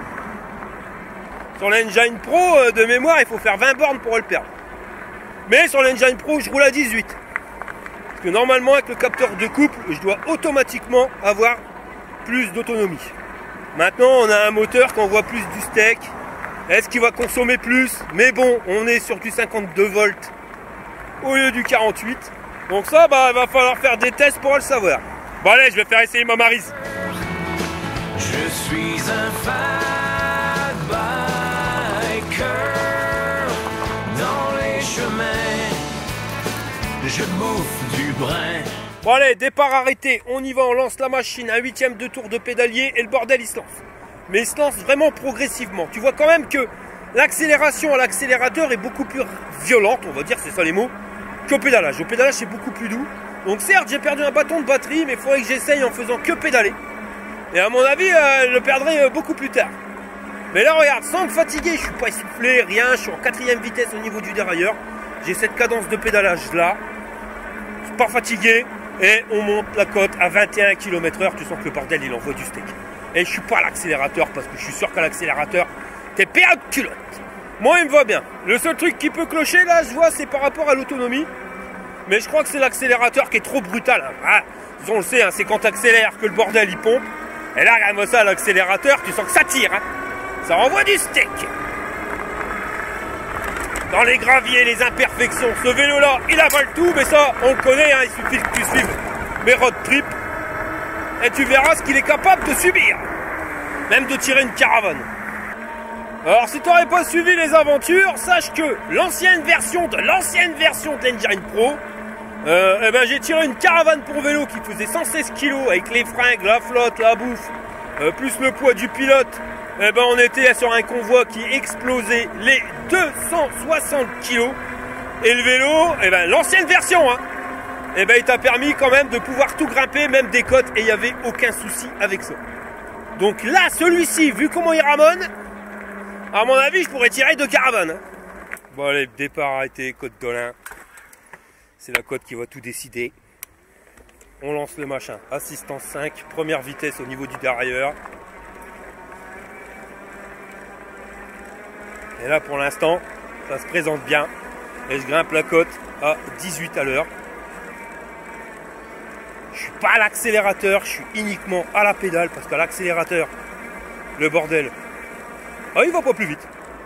Sur l'Engine Pro, de mémoire, il faut faire 20 bornes pour le perdre. Mais sur l'Engine Pro, je roule à 18. Parce que normalement, avec le capteur de couple, je dois automatiquement avoir plus d'autonomie. Maintenant, on a un moteur qui envoie plus du steak. Est-ce qu'il va consommer plus? Mais bon, on est sur du 52 volts au lieu du 48. Donc ça, bah, il va falloir faire des tests pour le savoir. Bon allez, je vais faire essayer ma Maryse. Je suis un fat biker dans les chemins. Je bouffe du brin. Bon allez, départ arrêté, on y va, on lance la machine, un 8e de tour de pédalier et le bordel il se lance. Mais il se lance vraiment progressivement. Tu vois quand même que l'accélération à l'accélérateur est beaucoup plus violente, on va dire, c'est ça les mots, qu'au pédalage. Au pédalage c'est beaucoup plus doux. Donc certes j'ai perdu un bâton de batterie, mais il faudrait que j'essaye en faisant que pédaler. Et à mon avis, je le perdrai beaucoup plus tard. Mais là regarde, sans me fatiguer, je suis pas essoufflé, rien, je suis en 4e vitesse au niveau du dérailleur. J'ai cette cadence de pédalage là. Je suis pas fatigué. Et on monte la côte à 21 km/h, tu sens que le bordel il envoie du steak. Et je suis pas à l'accélérateur parce que je suis sûr qu'à l'accélérateur, t'es périn de culotte. Moi il me va bien. Le seul truc qui peut clocher là, je vois, c'est par rapport à l'autonomie. Mais je crois que c'est l'accélérateur qui est trop brutal. Hein. Ah, on le sait, hein, c'est quand t'accélères que le bordel il pompe. Et là, regarde-moi ça, l'accélérateur, tu sens que ça tire. Hein. Ça envoie du steak. Dans les graviers, les imperfections, ce vélo-là, il avale tout, mais ça, on le connaît, hein, il suffit que tu suives mes road trips, et tu verras ce qu'il est capable de subir, même de tirer une caravane. Alors, si tu n'aurais pas suivi les aventures, sache que l'ancienne version de l'Engine Pro, eh ben, j'ai tiré une caravane pour vélo qui faisait 116 kg, avec les fringues, la flotte, la bouffe, plus le poids du pilote. Eh ben on était sur un convoi qui explosait les 260 kg. Et le vélo, eh ben l'ancienne version, hein, eh ben il t'a permis quand même de pouvoir tout grimper, même des côtes, et il n'y avait aucun souci avec ça. Donc là, celui-ci, vu comment il ramone, à mon avis, je pourrais tirer 2 caravanes. Bon allez, départ arrêté, côte d'Olin. C'est la côte qui va tout décider. On lance le machin. Assistance 5, première vitesse au niveau du dérailleur. Et là pour l'instant, ça se présente bien. Et je grimpe la côte à 18 à l'heure. Je suis pas à l'accélérateur, je suis uniquement à la pédale parce qu'à l'accélérateur, le bordel, ah, il va pas plus vite.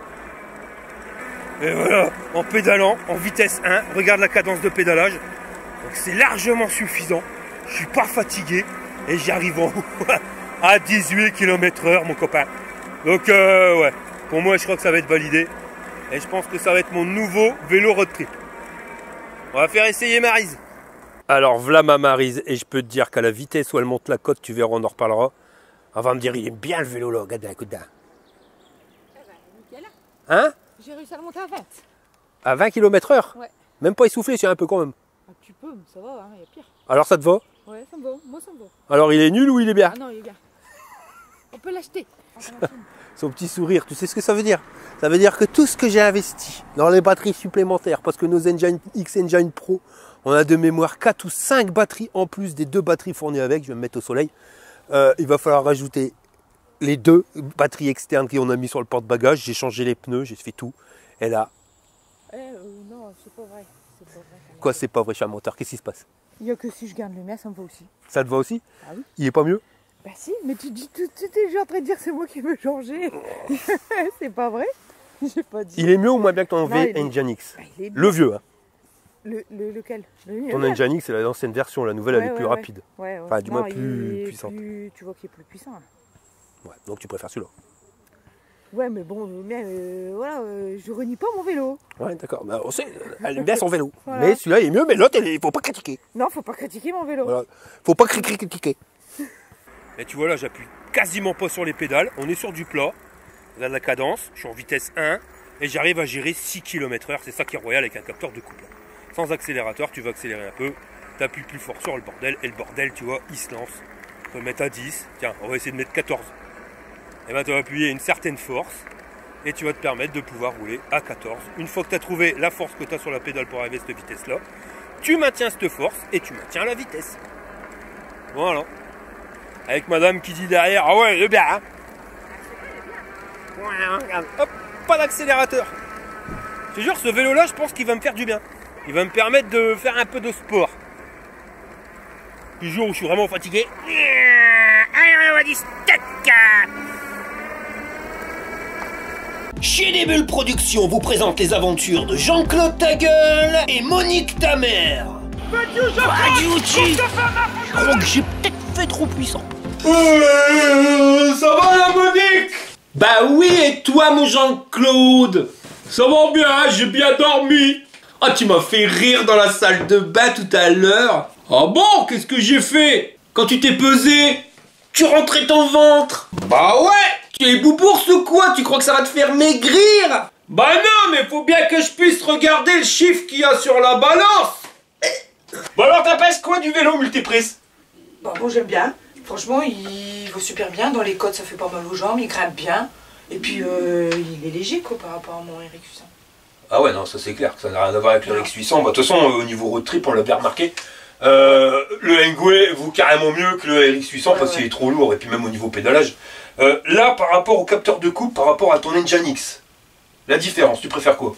Et voilà, en pédalant, en vitesse 1, regarde la cadence de pédalage. Donc c'est largement suffisant. Je suis pas fatigué et j'y arrive en haut à 18 km/h, mon copain. Donc ouais, pour moi je crois que ça va être validé. Et je pense que ça va être mon nouveau vélo road trip. On va faire essayer Maryse. Alors voilà ma Maryse, et je peux te dire qu'à la vitesse où elle monte la côte, tu verras, on en reparlera. Elle va me dire, il aime bien le vélo là, regarde un coup de dent. Hein? J'ai réussi à le monter à 20. À 20 km/h? Ouais. Même pas essoufflé, c'est un peu quand même. Ah, tu peux, mais ça va, hein, y a pire. Alors ça te va? Ouais, ça me va, moi ça me va. Alors il est nul ou il est bien? Ah non, il est bien. On peut l'acheter. Son petit sourire, tu sais ce que ça veut dire? Ça veut dire que tout ce que j'ai investi dans les batteries supplémentaires, parce que nos Engine X-Engine Pro, on a de mémoire 4 ou 5 batteries en plus des 2 batteries fournies avec, je vais me mettre au soleil. Il va falloir rajouter les 2 batteries externes qu'on a mis sur le porte-bagages. J'ai changé les pneus, j'ai fait tout. Et là... non, c'est pas vrai. C'est pas vrai. Quoi, c'est pas vrai, je suis un menteur, qu'est-ce qui se passe? Il n'y a que si je garde le mien, ça me va aussi. Ça te va aussi? Ah oui. Il est pas mieux? Bah si, mais tu t'es déjà en train de dire c'est moi qui veux changer. C'est pas vrai? J'ai pas dit. Il est mieux ou moins bien que ton Non, il est- Engine X? Bah, il est bien. Le vieux, hein. Lequel? Le Ton mien. Engine X, c'est l'ancienne version, la nouvelle, elle est plus rapide. Ouais. Enfin, du moins Non, plus il est puissante. tu vois qu'il est plus puissant. Là. Ouais, donc tu préfères celui-là. Ouais, mais bon, le mien, voilà, je renie pas mon vélo. Ouais, d'accord. Bah, on sait, elle aime bien son vélo. Voilà. Mais celui-là il est mieux, mais l'autre, il faut pas critiquer. Non, faut pas critiquer mon vélo. Voilà. Faut pas critiquer. Et tu vois là, j'appuie quasiment pas sur les pédales. On est sur du plat. Regarde la cadence. Je suis en vitesse 1 et j'arrive à gérer 6 km/h. C'est ça qui est royal avec un capteur de couple. Sans accélérateur, tu vas accélérer un peu. Tu appuies plus fort sur le bordel. Et le bordel, tu vois, il se lance. On peut le mettre à 10. Tiens, on va essayer de mettre 14. Et bien, tu vas appuyer une certaine force. Et tu vas te permettre de pouvoir rouler à 14. Une fois que tu as trouvé la force que tu as sur la pédale pour arriver à cette vitesse-là, tu maintiens cette force et tu maintiens la vitesse. Voilà. Avec madame qui dit derrière, ah ouais, le bien. Hein. Hop, pas d'accélérateur. Je te jure, ce vélo-là, je pense qu'il va me faire du bien. Il va me permettre de faire un peu de sport. Le jour où je suis vraiment fatigué. Allez, on va dire steak. Chez des Bulles Productions vous présente les aventures de Jean-Claude Tagueul et Monique Tamer. Je crois que j'ai peut-être fait trop puissant. Ça va la Monique? Bah oui, et toi mon Jean-Claude? Ça va bien, j'ai bien dormi. Ah, tu m'as fait rire dans la salle de bain tout à l'heure. Ah bon, qu'est-ce que j'ai fait? Quand tu t'es pesé, tu rentrais ton ventre. Bah ouais. Tu es boubourse ou quoi? Tu crois que ça va te faire maigrir? Bah non, mais faut bien que je puisse regarder le chiffre qu'il y a sur la balance. Bon alors, t'as pensé quoi du vélo multiprise? Bah bon, j'aime bien. Franchement, il va super bien. Dans les côtes, ça fait pas mal aux jambes, il grimpe bien. Et puis, il est léger quoi par rapport à mon RX800. Ah ouais, non, ça c'est clair, ça n'a rien à voir avec le RX800. Bah, de toute façon, au niveau road trip, on l'a bien remarqué. Le Engwe vaut carrément mieux que le RX800 parce qu'il est trop lourd, et puis même au niveau pédalage. Là, par rapport au capteur de coupe, par rapport à ton Engine X, la différence, tu préfères quoi?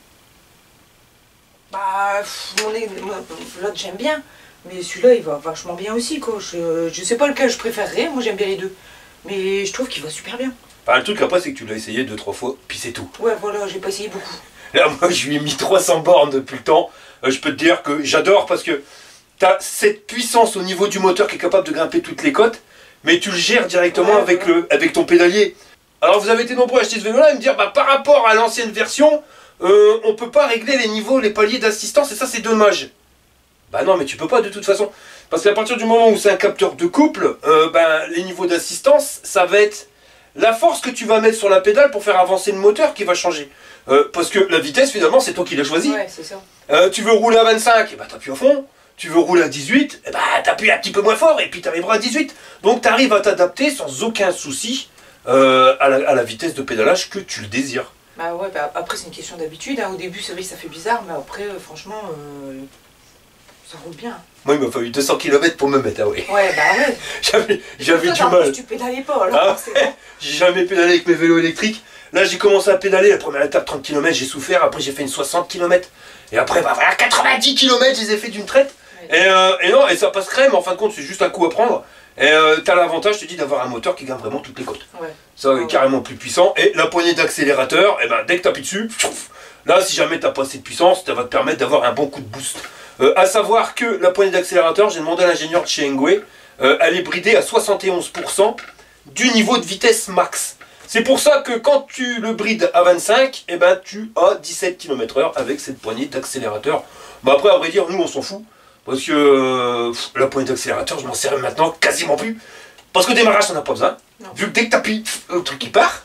Bah, l'autre j'aime bien. Mais celui-là, il va vachement bien aussi quoi. Je sais pas lequel je préférerais, moi j'aime bien les deux. Mais je trouve qu'il va super bien. Bah, le truc après, c'est que tu l'as essayé 2-3 fois, puis c'est tout. Ouais, voilà, j'ai pas essayé beaucoup. Là, moi, je lui ai mis 300 bornes depuis le temps. Je peux te dire que j'adore parce que tu as cette puissance au niveau du moteur qui est capable de grimper toutes les côtes, mais tu le gères directement avec ton pédalier. Alors, vous avez été nombreux à acheter ce vélo-là et me dire, bah, par rapport à l'ancienne version, on peut pas régler les niveaux, les paliers d'assistance, et ça, c'est dommage. Bah non, mais tu peux pas de toute façon. Parce qu'à partir du moment où c'est un capteur de couple, les niveaux d'assistance, ça va être la force que tu vas mettre sur la pédale pour faire avancer le moteur qui va changer. Parce que la vitesse, finalement, c'est toi qui l'as choisi. Ouais, c'est ça. Tu veux rouler à 25, et bah t'appuies à fond. Tu veux rouler à 18, et bah t'appuies un petit peu moins fort, et puis t'arriveras à 18. Donc t'arrives à t'adapter sans aucun souci à la vitesse de pédalage que tu le désires. Bah ouais, bah après c'est une question d'habitude. Hein. Au début, c'est vrai que ça fait bizarre, mais après, franchement, ça roule bien. Moi, il m'a fallu 200 km pour me mettre, ah oui. Ouais, bah ouais. J'avais du Toi, mal. tu pédalais pas, alors Ah, c'est bon. j'ai jamais pédalé avec mes vélos électriques. Là, j'ai commencé à pédaler. La première étape, 30 km, j'ai souffert. Après, j'ai fait une 60 km. Et après, bah voilà, 90 km, je les ai fait d'une traite. Et non, et ça passe crème. En fin de compte, c'est juste un coup à prendre. Et t'as l'avantage, je te dis, d'avoir un moteur qui gagne vraiment toutes les côtes. Ouais. Ça est carrément plus puissant. Et la poignée d'accélérateur, et ben, dès que tu appuies dessus, là, si jamais t'as pas assez de puissance, ça va te permettre d'avoir un bon coup de boost. À savoir que la poignée d'accélérateur, j'ai demandé à l'ingénieur de chez Engwe, elle est bridée à 71% du niveau de vitesse max. C'est pour ça que quand tu le brides à 25, eh ben, tu as 17 km/h avec cette poignée d'accélérateur. Bah après, à vrai dire, nous on s'en fout. Parce que la poignée d'accélérateur, je m'en sers maintenant quasiment plus. Parce que démarrage, t'en as pas besoin. Non. Vu que dès que t'appuies, le truc qui part.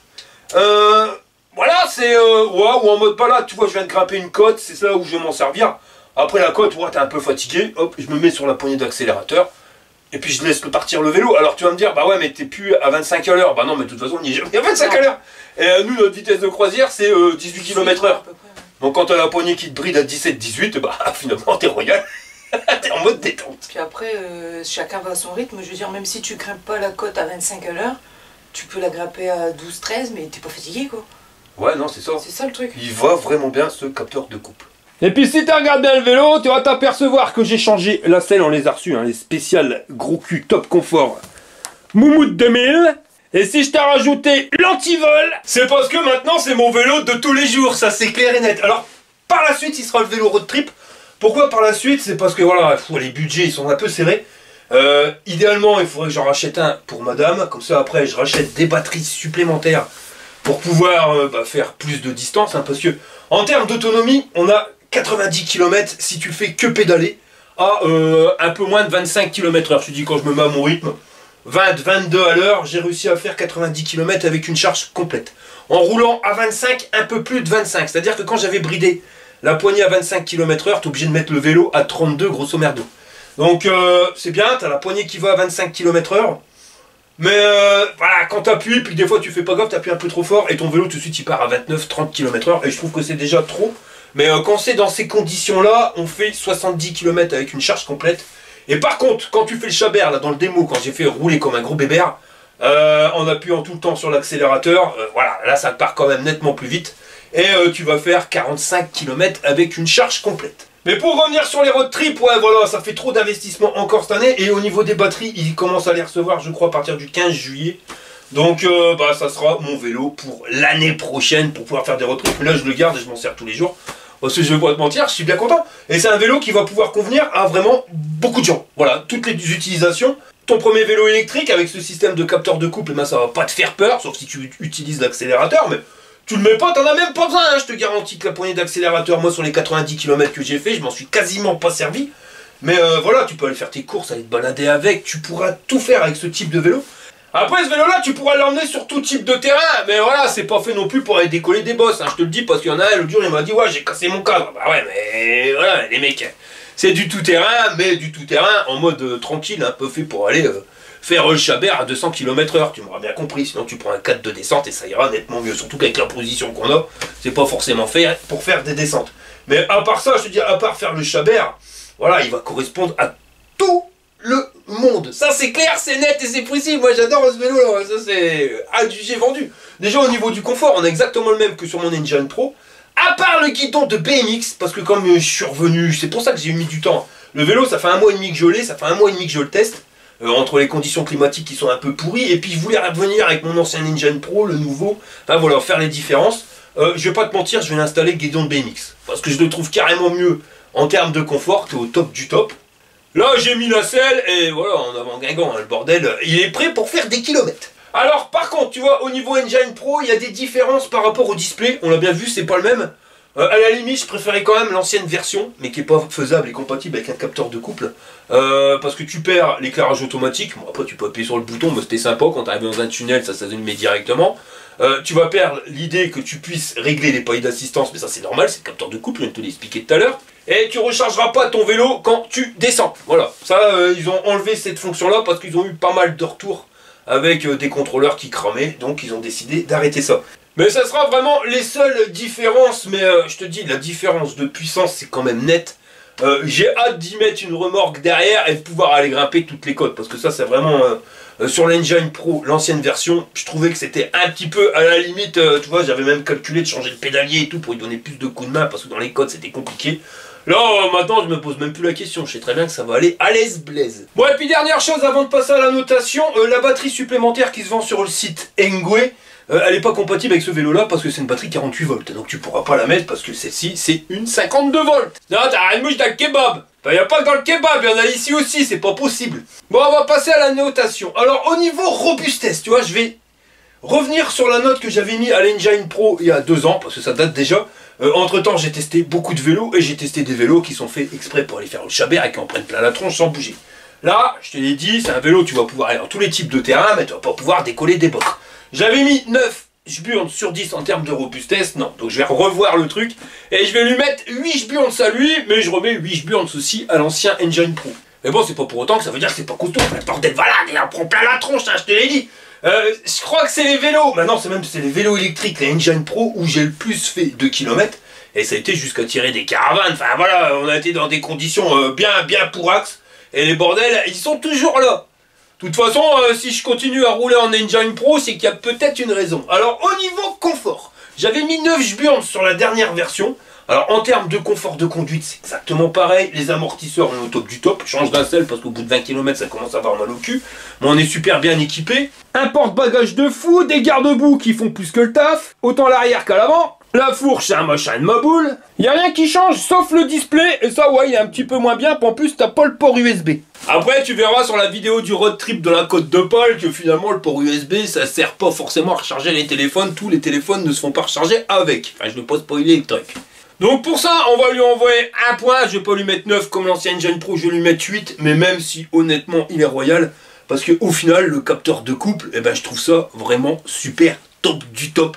Voilà, c'est ou en mode balade, tu vois, je viens de grimper une côte, c'est ça où je vais m'en servir. Après la côte, t'es un peu fatigué, hop, je me mets sur la poignée d'accélérateur. Et puis je laisse partir le vélo. Alors tu vas me dire, bah ouais, mais t'es plus à 25 à l'heure. Bah non, mais de toute façon, on n'y est jamais à 25 à l'heure. Et nous, notre vitesse de croisière, c'est 18 km/h. Donc quand t'as la poignée qui te bride à 17-18, bah finalement, t'es royal. T'es en mode détente. Puis après, chacun va à son rythme. Je veux dire, même si tu grimpes pas la côte à 25 à l'heure, tu peux la grimper à 12-13, mais t'es pas fatigué, quoi. Ouais, non, c'est ça. C'est ça le truc. Il va vraiment bien, ce capteur de couple. Et puis si tu regardes bien le vélo, tu vas t'apercevoir que j'ai changé la selle, on les a reçus, hein, les spéciales gros cul top confort Moumout 2000. Et si je t'ai rajouté l'antivol, c'est parce que maintenant c'est mon vélo de tous les jours, ça c'est clair et net. Alors par la suite il sera le vélo road trip. Pourquoi par la suite? C'est parce que voilà, les budgets ils sont un peu serrés. Idéalement il faudrait que j'en rachète un pour madame, comme ça après je rachète des batteries supplémentaires pour pouvoir faire plus de distance, hein, parce que en termes d'autonomie on a 90 km si tu fais que pédaler à un peu moins de 25 km/h. Je te dis, quand je me mets à mon rythme, 20-22 à l'heure, j'ai réussi à faire 90 km avec une charge complète. En roulant à 25, un peu plus de 25. C'est-à-dire que quand j'avais bridé la poignée à 25 km/h, tu es obligé de mettre le vélo à 32 grosso merdo. Donc c'est bien, tu as la poignée qui va à 25 km/h. Mais voilà, quand tu appuies, puis des fois tu fais pas gaffe, tu appuies un peu trop fort et ton vélo tout de suite il part à 29-30 km/h. Et je trouve que c'est déjà trop. Mais quand c'est dans ces conditions-là, on fait 70 km avec une charge complète. Et par contre, quand tu fais le chabert, là dans le démo, quand j'ai fait rouler comme un gros bébert, en appuyant tout le temps sur l'accélérateur, voilà, là ça part quand même nettement plus vite. Et tu vas faire 45 km avec une charge complète. Mais pour revenir sur les road trips, ouais voilà, ça fait trop d'investissement encore cette année. Et au niveau des batteries, ils commencent à les recevoir, je crois, à partir du 15 juillet. Donc ça sera mon vélo pour l'année prochaine pour pouvoir faire des road trips. Mais là je le garde et je m'en sers tous les jours. Parce que je vais pas te mentir, je suis bien content. Et c'est un vélo qui va pouvoir convenir à vraiment beaucoup de gens. Voilà, toutes les utilisations. Ton premier vélo électrique avec ce système de capteur de couple, ça va pas te faire peur, sauf si tu utilises l'accélérateur. Mais tu le mets pas, t'en as même pas besoin. Hein. Je te garantis que la poignée d'accélérateur, moi sur les 90 km que j'ai fait, je m'en suis quasiment pas servi. Mais voilà, tu peux aller faire tes courses, aller te balader avec. Tu pourras tout faire avec ce type de vélo. Après ce vélo là tu pourras l'emmener sur tout type de terrain. Mais voilà, c'est pas fait non plus pour aller décoller des bosses, hein. Je te le dis parce qu'il y en a un, l'autre jour il m'a dit, ouais j'ai cassé mon cadre. Bah ouais, mais voilà les mecs, c'est du tout terrain, mais du tout terrain en mode tranquille, un peu fait pour aller faire le chabert à 200 km/h. Tu m'auras bien compris, sinon tu prends un 4 de descente et ça ira nettement mieux. Surtout qu'avec la position qu'on a, c'est pas forcément fait pour faire des descentes. Mais à part ça, je te dis, à part faire le chabert, voilà, il va correspondre à tout le monde. Ça c'est clair, c'est net et c'est précis. Moi j'adore ce vélo là, ça c'est adjugé vendu. Déjà au niveau du confort, on a exactement le même que sur mon Engine Pro. À part le guidon de BMX, parce que comme je suis revenu, c'est pour ça que j'ai mis du temps. Le vélo ça fait 1 mois et demi que je l'ai, ça fait 1 mois et demi que je le teste. Entre les conditions climatiques qui sont un peu pourries, et puis je voulais revenir avec mon ancien Engine Pro, le nouveau, enfin voilà, faire les différences. Je vais pas te mentir, je vais l'installer le guidon de BMX. Parce que je le trouve carrément mieux en termes de confort, t'es au top du top. Là j'ai mis la selle et voilà, en avant Guingamp, hein, le bordel, il est prêt pour faire des kilomètres. Alors par contre, tu vois, au niveau Engine Pro, il y a des différences par rapport au display, on l'a bien vu, c'est pas le même. À la limite, je préférais quand même l'ancienne version, mais qui est pas faisable et compatible avec un capteur de couple. Parce que tu perds l'éclairage automatique, bon, après tu peux appuyer sur le bouton, mais c'était sympa, quand tu arrives dans un tunnel, ça s'allume directement. Tu vas perdre l'idée que tu puisses régler les pailles d'assistance, mais ça c'est normal, c'est le capteur de couple, je viens de te l'expliquer tout à l'heure. Et tu rechargeras pas ton vélo quand tu descends. Voilà, ça ils ont enlevé cette fonction là parce qu'ils ont eu pas mal de retours avec des contrôleurs qui cramaient, donc ils ont décidé d'arrêter ça. Mais ça sera vraiment les seules différences, mais je te dis, la différence de puissance c'est quand même net. J'ai hâte d'y mettre une remorque derrière et de pouvoir aller grimper toutes les côtes, parce que ça c'est vraiment sur l'Engine Pro, l'ancienne version, je trouvais que c'était un petit peu à la limite, tu vois, j'avais même calculé de changer le pédalier et tout pour lui donner plus de coups de main parce que dans les codes c'était compliqué. Là, maintenant, je me pose même plus la question, je sais très bien que ça va aller à l'aise blaise. Bon, et puis dernière chose avant de passer à la notation, la batterie supplémentaire qui se vend sur le site Engwe, elle n'est pas compatible avec ce vélo-là parce que c'est une batterie 48 volts, donc tu pourras pas la mettre parce que celle-ci, c'est une 52 volts. Non, t'as une mouche dans le kebab. Enfin, y a pas que dans le kebab, y en a ici aussi, c'est pas possible. Bon, on va passer à la notation. Alors, au niveau robustesse, tu vois, je vais revenir sur la note que j'avais mis à l'Engine Pro il y a 2 ans, parce que ça date déjà. Entre temps, j'ai testé beaucoup de vélos, et j'ai testé des vélos qui sont faits exprès pour aller faire le chabert et qui en prennent plein la tronche sans bouger. Là, je te l'ai dit, c'est un vélo, tu vas pouvoir aller dans tous les types de terrain, mais tu vas pas pouvoir décoller des bottes. J'avais mis 9 Jburns sur 10 en termes de robustesse, non, donc je vais revoir le truc, et je vais lui mettre 8 Jburns à lui, mais je remets 8 Jburns aussi à l'ancien Engine Pro. Mais bon, c'est pas pour autant que ça veut dire que c'est pas costaud, bordel, voilà, il en prend plein la tronche, hein, je te l'ai dit. Je crois que c'est les vélos, maintenant c'est les vélos électriques, les Engine Pro, où j'ai le plus fait de kilomètres, et ça a été jusqu'à tirer des caravanes, enfin voilà, on a été dans des conditions bien pourrax, et les bordels, ils sont toujours là. De toute façon, si je continue à rouler en Engine Pro, c'est qu'il y a peut-être une raison. Alors, au niveau confort, j'avais mis 9 Jburns sur la dernière version. Alors, en termes de confort de conduite, c'est exactement pareil. Les amortisseurs, on est au top du top. Je change d'un seul parce qu'au bout de 20 km, ça commence à avoir mal au cul. Mais on est super bien équipé. Un porte-bagages de fou, des garde-boue qui font plus que le taf. Autant l'arrière qu'à l'avant. La fourche, c'est un machin de maboule. Il n'y a rien qui change, sauf le display. Et ça, ouais, il est un petit peu moins bien. En plus, t'as pas le port USB. Après, tu verras sur la vidéo du road trip de la Côte de Paul que finalement, le port USB, ça sert pas forcément à recharger les téléphones. Tous les téléphones ne se font pas recharger avec. Enfin, je ne vais pas spoiler le truc. Donc pour ça, on va lui envoyer un point. Je vais pas lui mettre 9 comme l'ancien Engine Pro, je vais lui mettre 8. Mais même si, honnêtement, il est royal. Parce que au final, le capteur de couple, eh ben, je trouve ça vraiment super top du top.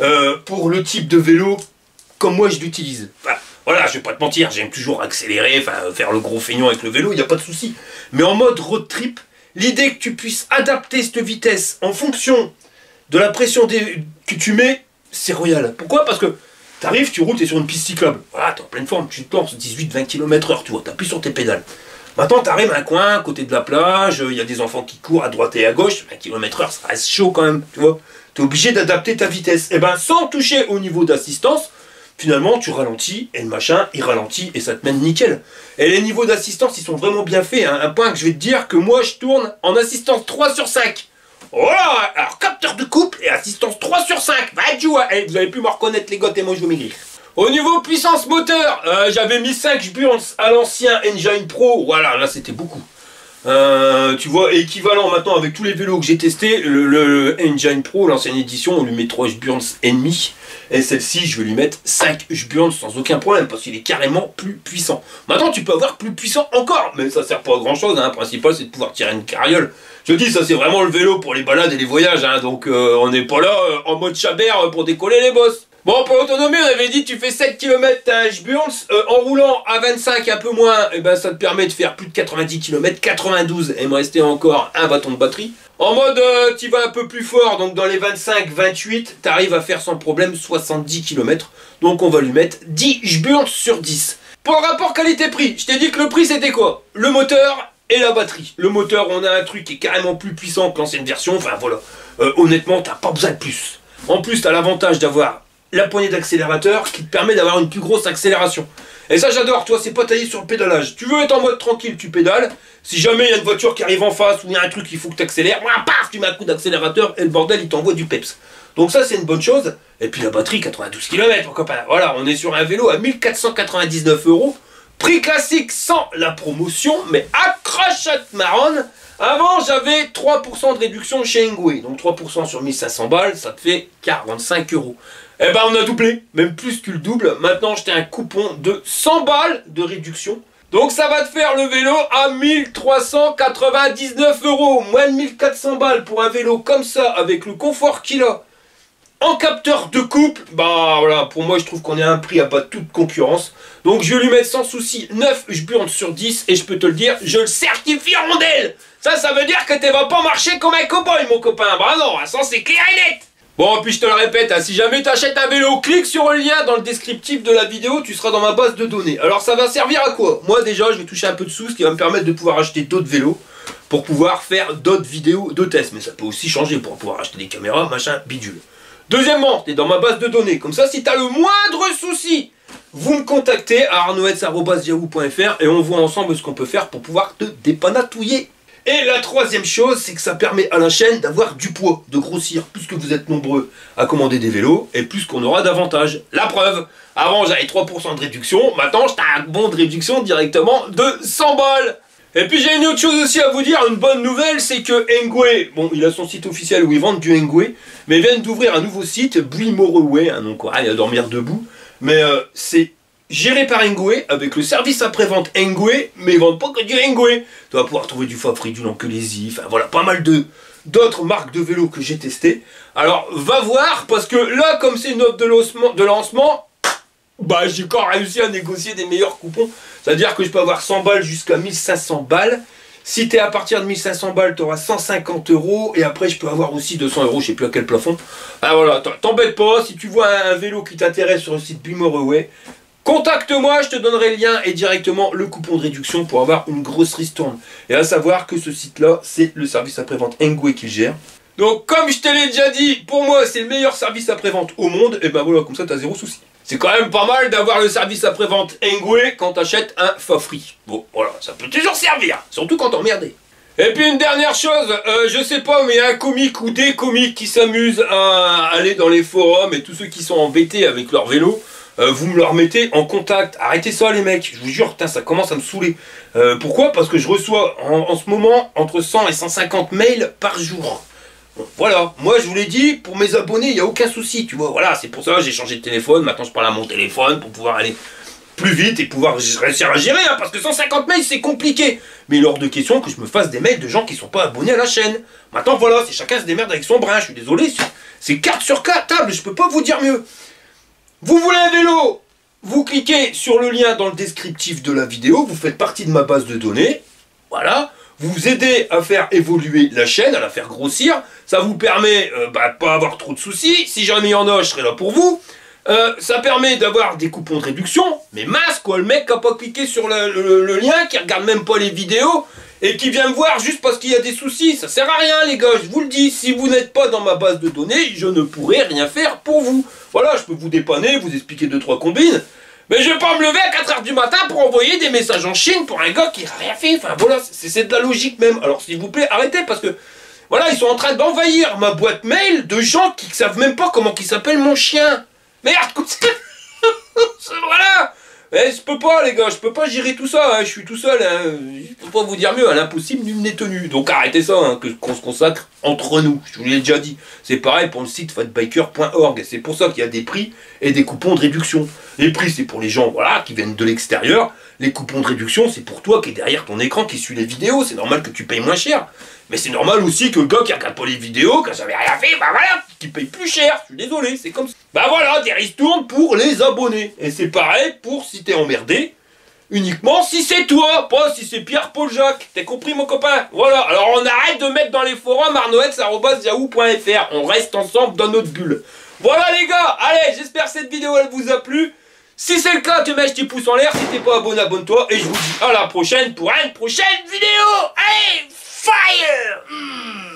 Pour le type de vélo comme moi je l'utilise. Enfin, voilà, je vais pas te mentir, j'aime toujours accélérer, enfin faire le gros feignant avec le vélo, il n'y a pas de souci. Mais en mode road trip, l'idée que tu puisses adapter cette vitesse en fonction de la pression que tu mets, c'est royal. Pourquoi? Parce que tu arrives, tu roules, tu es sur une piste cyclable. Voilà, tu es en pleine forme, tu te lances 18-20 km/h, tu vois, tu appuies sur tes pédales. Maintenant, tu arrives à un coin, à côté de la plage, il y a des enfants qui courent à droite et à gauche, 1 km/h, ça reste chaud quand même, tu vois. Tu es obligé d'adapter ta vitesse. Et ben sans toucher au niveau d'assistance, finalement tu ralentis et le machin il ralentit et ça te mène nickel. Et les niveaux d'assistance ils sont vraiment bien faits. Hein. Un point que je vais te dire que moi je tourne en assistance 3 sur 5. Voilà, alors capteur de couple et assistance 3 sur 5. Va jouer. Et vous avez pu me reconnaître les gars et moi je vais maigrir. Au niveau puissance moteur, j'avais mis 5 Jburns à l'ancien Engine Pro. Voilà, là c'était beaucoup. Tu vois, équivalent maintenant avec tous les vélos que j'ai testés, le Engine Pro, l'ancienne édition, on lui met 3 Jburns et demi. Et celle-ci, je vais lui mettre 5 Jburns sans aucun problème, parce qu'il est carrément plus puissant. Maintenant, tu peux avoir plus puissant encore, mais ça sert pas à grand chose, hein. Le principal, c'est de pouvoir tirer une carriole. Je dis, ça c'est vraiment le vélo pour les balades et les voyages, hein. Donc on n'est pas là en mode chabert pour décoller les bosses. Bon, pour l'autonomie, on avait dit tu fais 7 km à Jburns, en roulant à 25 un peu moins, et ben ça te permet de faire plus de 90 km, 92, et il me restait encore un bâton de batterie. En mode tu vas un peu plus fort, donc dans les 25-28, tu arrives à faire sans problème 70 km, donc on va lui mettre 10 Jburns sur 10. Pour le rapport qualité-prix, je t'ai dit que le prix c'était quoi? Le moteur et la batterie. Le moteur, on a un truc qui est carrément plus puissant que l'ancienne version, enfin voilà, honnêtement t'as pas besoin de plus. En plus t'as l'avantage d'avoir la poignée d'accélérateur qui te permet d'avoir une plus grosse accélération. Et ça j'adore, toi c'est pas taillé sur le pédalage. Tu veux être en mode tranquille, tu pédales. Si jamais il y a une voiture qui arrive en face ou il y a un truc qu'il faut que tu accélères, paf, tu mets un coup d'accélérateur et le bordel il t'envoie du peps. Donc ça c'est une bonne chose. Et puis la batterie 92 km mon copain. Voilà, on est sur un vélo à 1499 €. Prix classique sans la promotion, mais accrochette marronne. Avant j'avais 3% de réduction chez Engwe. Donc 3% sur 1500 balles, ça te fait 45 €. Eh ben on a doublé, même plus que le double. Maintenant j'étais un coupon de 100 balles de réduction. Donc ça va te faire le vélo à 1399 €. Moins de 1400 balles pour un vélo comme ça, avec le confort qu'il a. En capteur de couple, bah voilà, pour moi je trouve qu'on est à un prix à pas toute concurrence. Donc je vais lui mettre sans souci 9 Jburns sur 10 et je peux te le dire, je le certifie rondelle. Ça veut dire que tu vas pas marcher comme un cow-boy mon copain. Bah non, ça c'est clair et net. Bon, puis je te le répète, hein, si jamais tu achètes un vélo, clique sur le lien dans le descriptif de la vidéo, tu seras dans ma base de données. Alors ça va servir à quoi? Moi déjà, je vais toucher un peu de sous, ce qui va me permettre de pouvoir acheter d'autres vélos. pour pouvoir faire d'autres vidéos de tests. Mais ça peut aussi changer pour pouvoir acheter des caméras, machin, bidule. Deuxièmement, t'es dans ma base de données. Comme ça, si t'as le moindre souci, vous me contactez à arnoetz@yahoo.fr et on voit ensemble ce qu'on peut faire pour pouvoir te dépanatouiller. Et la troisième chose, c'est que ça permet à la chaîne d'avoir du poids, de grossir. Plus que vous êtes nombreux à commander des vélos, et plus qu'on aura d'avantages. La preuve, avant j'avais 3% de réduction, maintenant j'ai un bon de réduction directement de 100 balles. Et puis j'ai une autre chose aussi à vous dire, une bonne nouvelle, c'est que Engwe, bon il a son site officiel où ils vendent du Engwe, mais ils viennent d'ouvrir un nouveau site, Buimoreway, hein, donc il va dormir debout, mais c'est géré par Engwe, avec le service après-vente Engwe, mais ils vendent pas que du Engwe. Tu vas pouvoir trouver du Fafri, du Lankelesi, enfin voilà, pas mal d'autres marques de vélos que j'ai testées. Alors va voir, parce que là, comme c'est une offre de lancement, bah j'ai encore réussi à négocier des meilleurs coupons. C'est-à-dire que je peux avoir 100 balles jusqu'à 1500 balles. Si tu es à partir de 1500 balles, tu auras 150 €. Et après, je peux avoir aussi 200 €, je sais plus à quel plafond. Ah voilà, t'embête pas. Si tu vois un vélo qui t'intéresse sur le site Buimoreway, contacte-moi, je te donnerai le lien et directement le coupon de réduction pour avoir une grosse ristourne. Et à savoir que ce site-là, c'est le service après-vente Engwe qui le gère. Donc, comme je te l'ai déjà dit, pour moi, c'est le meilleur service après-vente au monde. Et ben voilà, comme ça, tu as zéro souci. C'est quand même pas mal d'avoir le service après-vente Engwe quand t'achètes un Fafri. Bon, voilà, ça peut toujours servir, surtout quand t'emmerdais. Et puis une dernière chose, je sais pas, mais il y a un comique ou des comiques qui s'amusent à aller dans les forums et tous ceux qui sont embêtés avec leur vélo, vous me leur mettez en contact. Arrêtez ça les mecs, je vous jure, putain, ça commence à me saouler. Pourquoi? Parce que je reçois en ce moment entre 100 et 150 mails par jour. Bon, voilà, moi je vous l'ai dit, pour mes abonnés, il n'y a aucun souci, tu vois, voilà, c'est pour ça que j'ai changé de téléphone, maintenant je parle à mon téléphone pour pouvoir aller plus vite et pouvoir réussir à gérer, hein, parce que 150 mails c'est compliqué. Mais il est hors de question que je me fasse des mails de gens qui ne sont pas abonnés à la chaîne. Maintenant voilà, c'est chacun se démerde avec son brin, je suis désolé, c'est carte sur table, je peux pas vous dire mieux. Vous voulez un vélo? Vous cliquez sur le lien dans le descriptif de la vidéo, vous faites partie de ma base de données, voilà. Vous aidez à faire évoluer la chaîne, à la faire grossir. Ça vous permet de pas avoir trop de soucis. Si jamais il y en a, je serai là pour vous. Ça permet d'avoir des coupons de réduction. Mais mince quoi, le mec qui n'a pas cliqué sur le lien, qui regarde même pas les vidéos, et qui vient me voir juste parce qu'il y a des soucis. Ça sert à rien les gars, je vous le dis. Si vous n'êtes pas dans ma base de données, je ne pourrai rien faire pour vous. Voilà, je peux vous dépanner, vous expliquer 2-3 combines. Mais je vais pas me lever à 4 h du matin pour envoyer des messages en Chine pour un gars qui n'a rien fait. Enfin voilà, c'est de la logique même. Alors s'il vous plaît, arrêtez parce que voilà, ils sont en train d'envahir ma boîte mail de gens qui savent même pas comment il s'appelle mon chien. Merde, voilà. Mais je peux pas les gars, je peux pas gérer tout ça, hein. Je suis tout seul, hein. Je peux pas vous dire mieux, à l'impossible nul n'est tenu. Donc arrêtez ça, hein, qu'on se consacre entre nous, je vous l'ai déjà dit. C'est pareil pour le site fatbiker.org, c'est pour ça qu'il y a des prix et des coupons de réduction. Les prix c'est pour les gens voilà, qui viennent de l'extérieur, les coupons de réduction c'est pour toi qui est derrière ton écran, qui suit les vidéos, c'est normal que tu payes moins cher. Mais c'est normal aussi que le gars qui regarde pas les vidéos, quand j'avais rien fait, bah voilà, qui paye plus cher, je suis désolé, c'est comme ça. Bah voilà, des ristournes pour les abonnés. Et c'est pareil pour si t'es emmerdé, uniquement si c'est toi, pas si c'est Pierre-Paul Jacques. T'as compris mon copain? Voilà, alors on arrête de mettre dans les forums arnoetz@yahoo.fr. On reste ensemble dans notre bulle. Voilà les gars, allez, j'espère que cette vidéo elle vous a plu. Si c'est le cas, tu mets un petit pouce en l'air. Si t'es pas abonné, abonne-toi. Et je vous dis à la prochaine pour une prochaine vidéo. Allez, fire!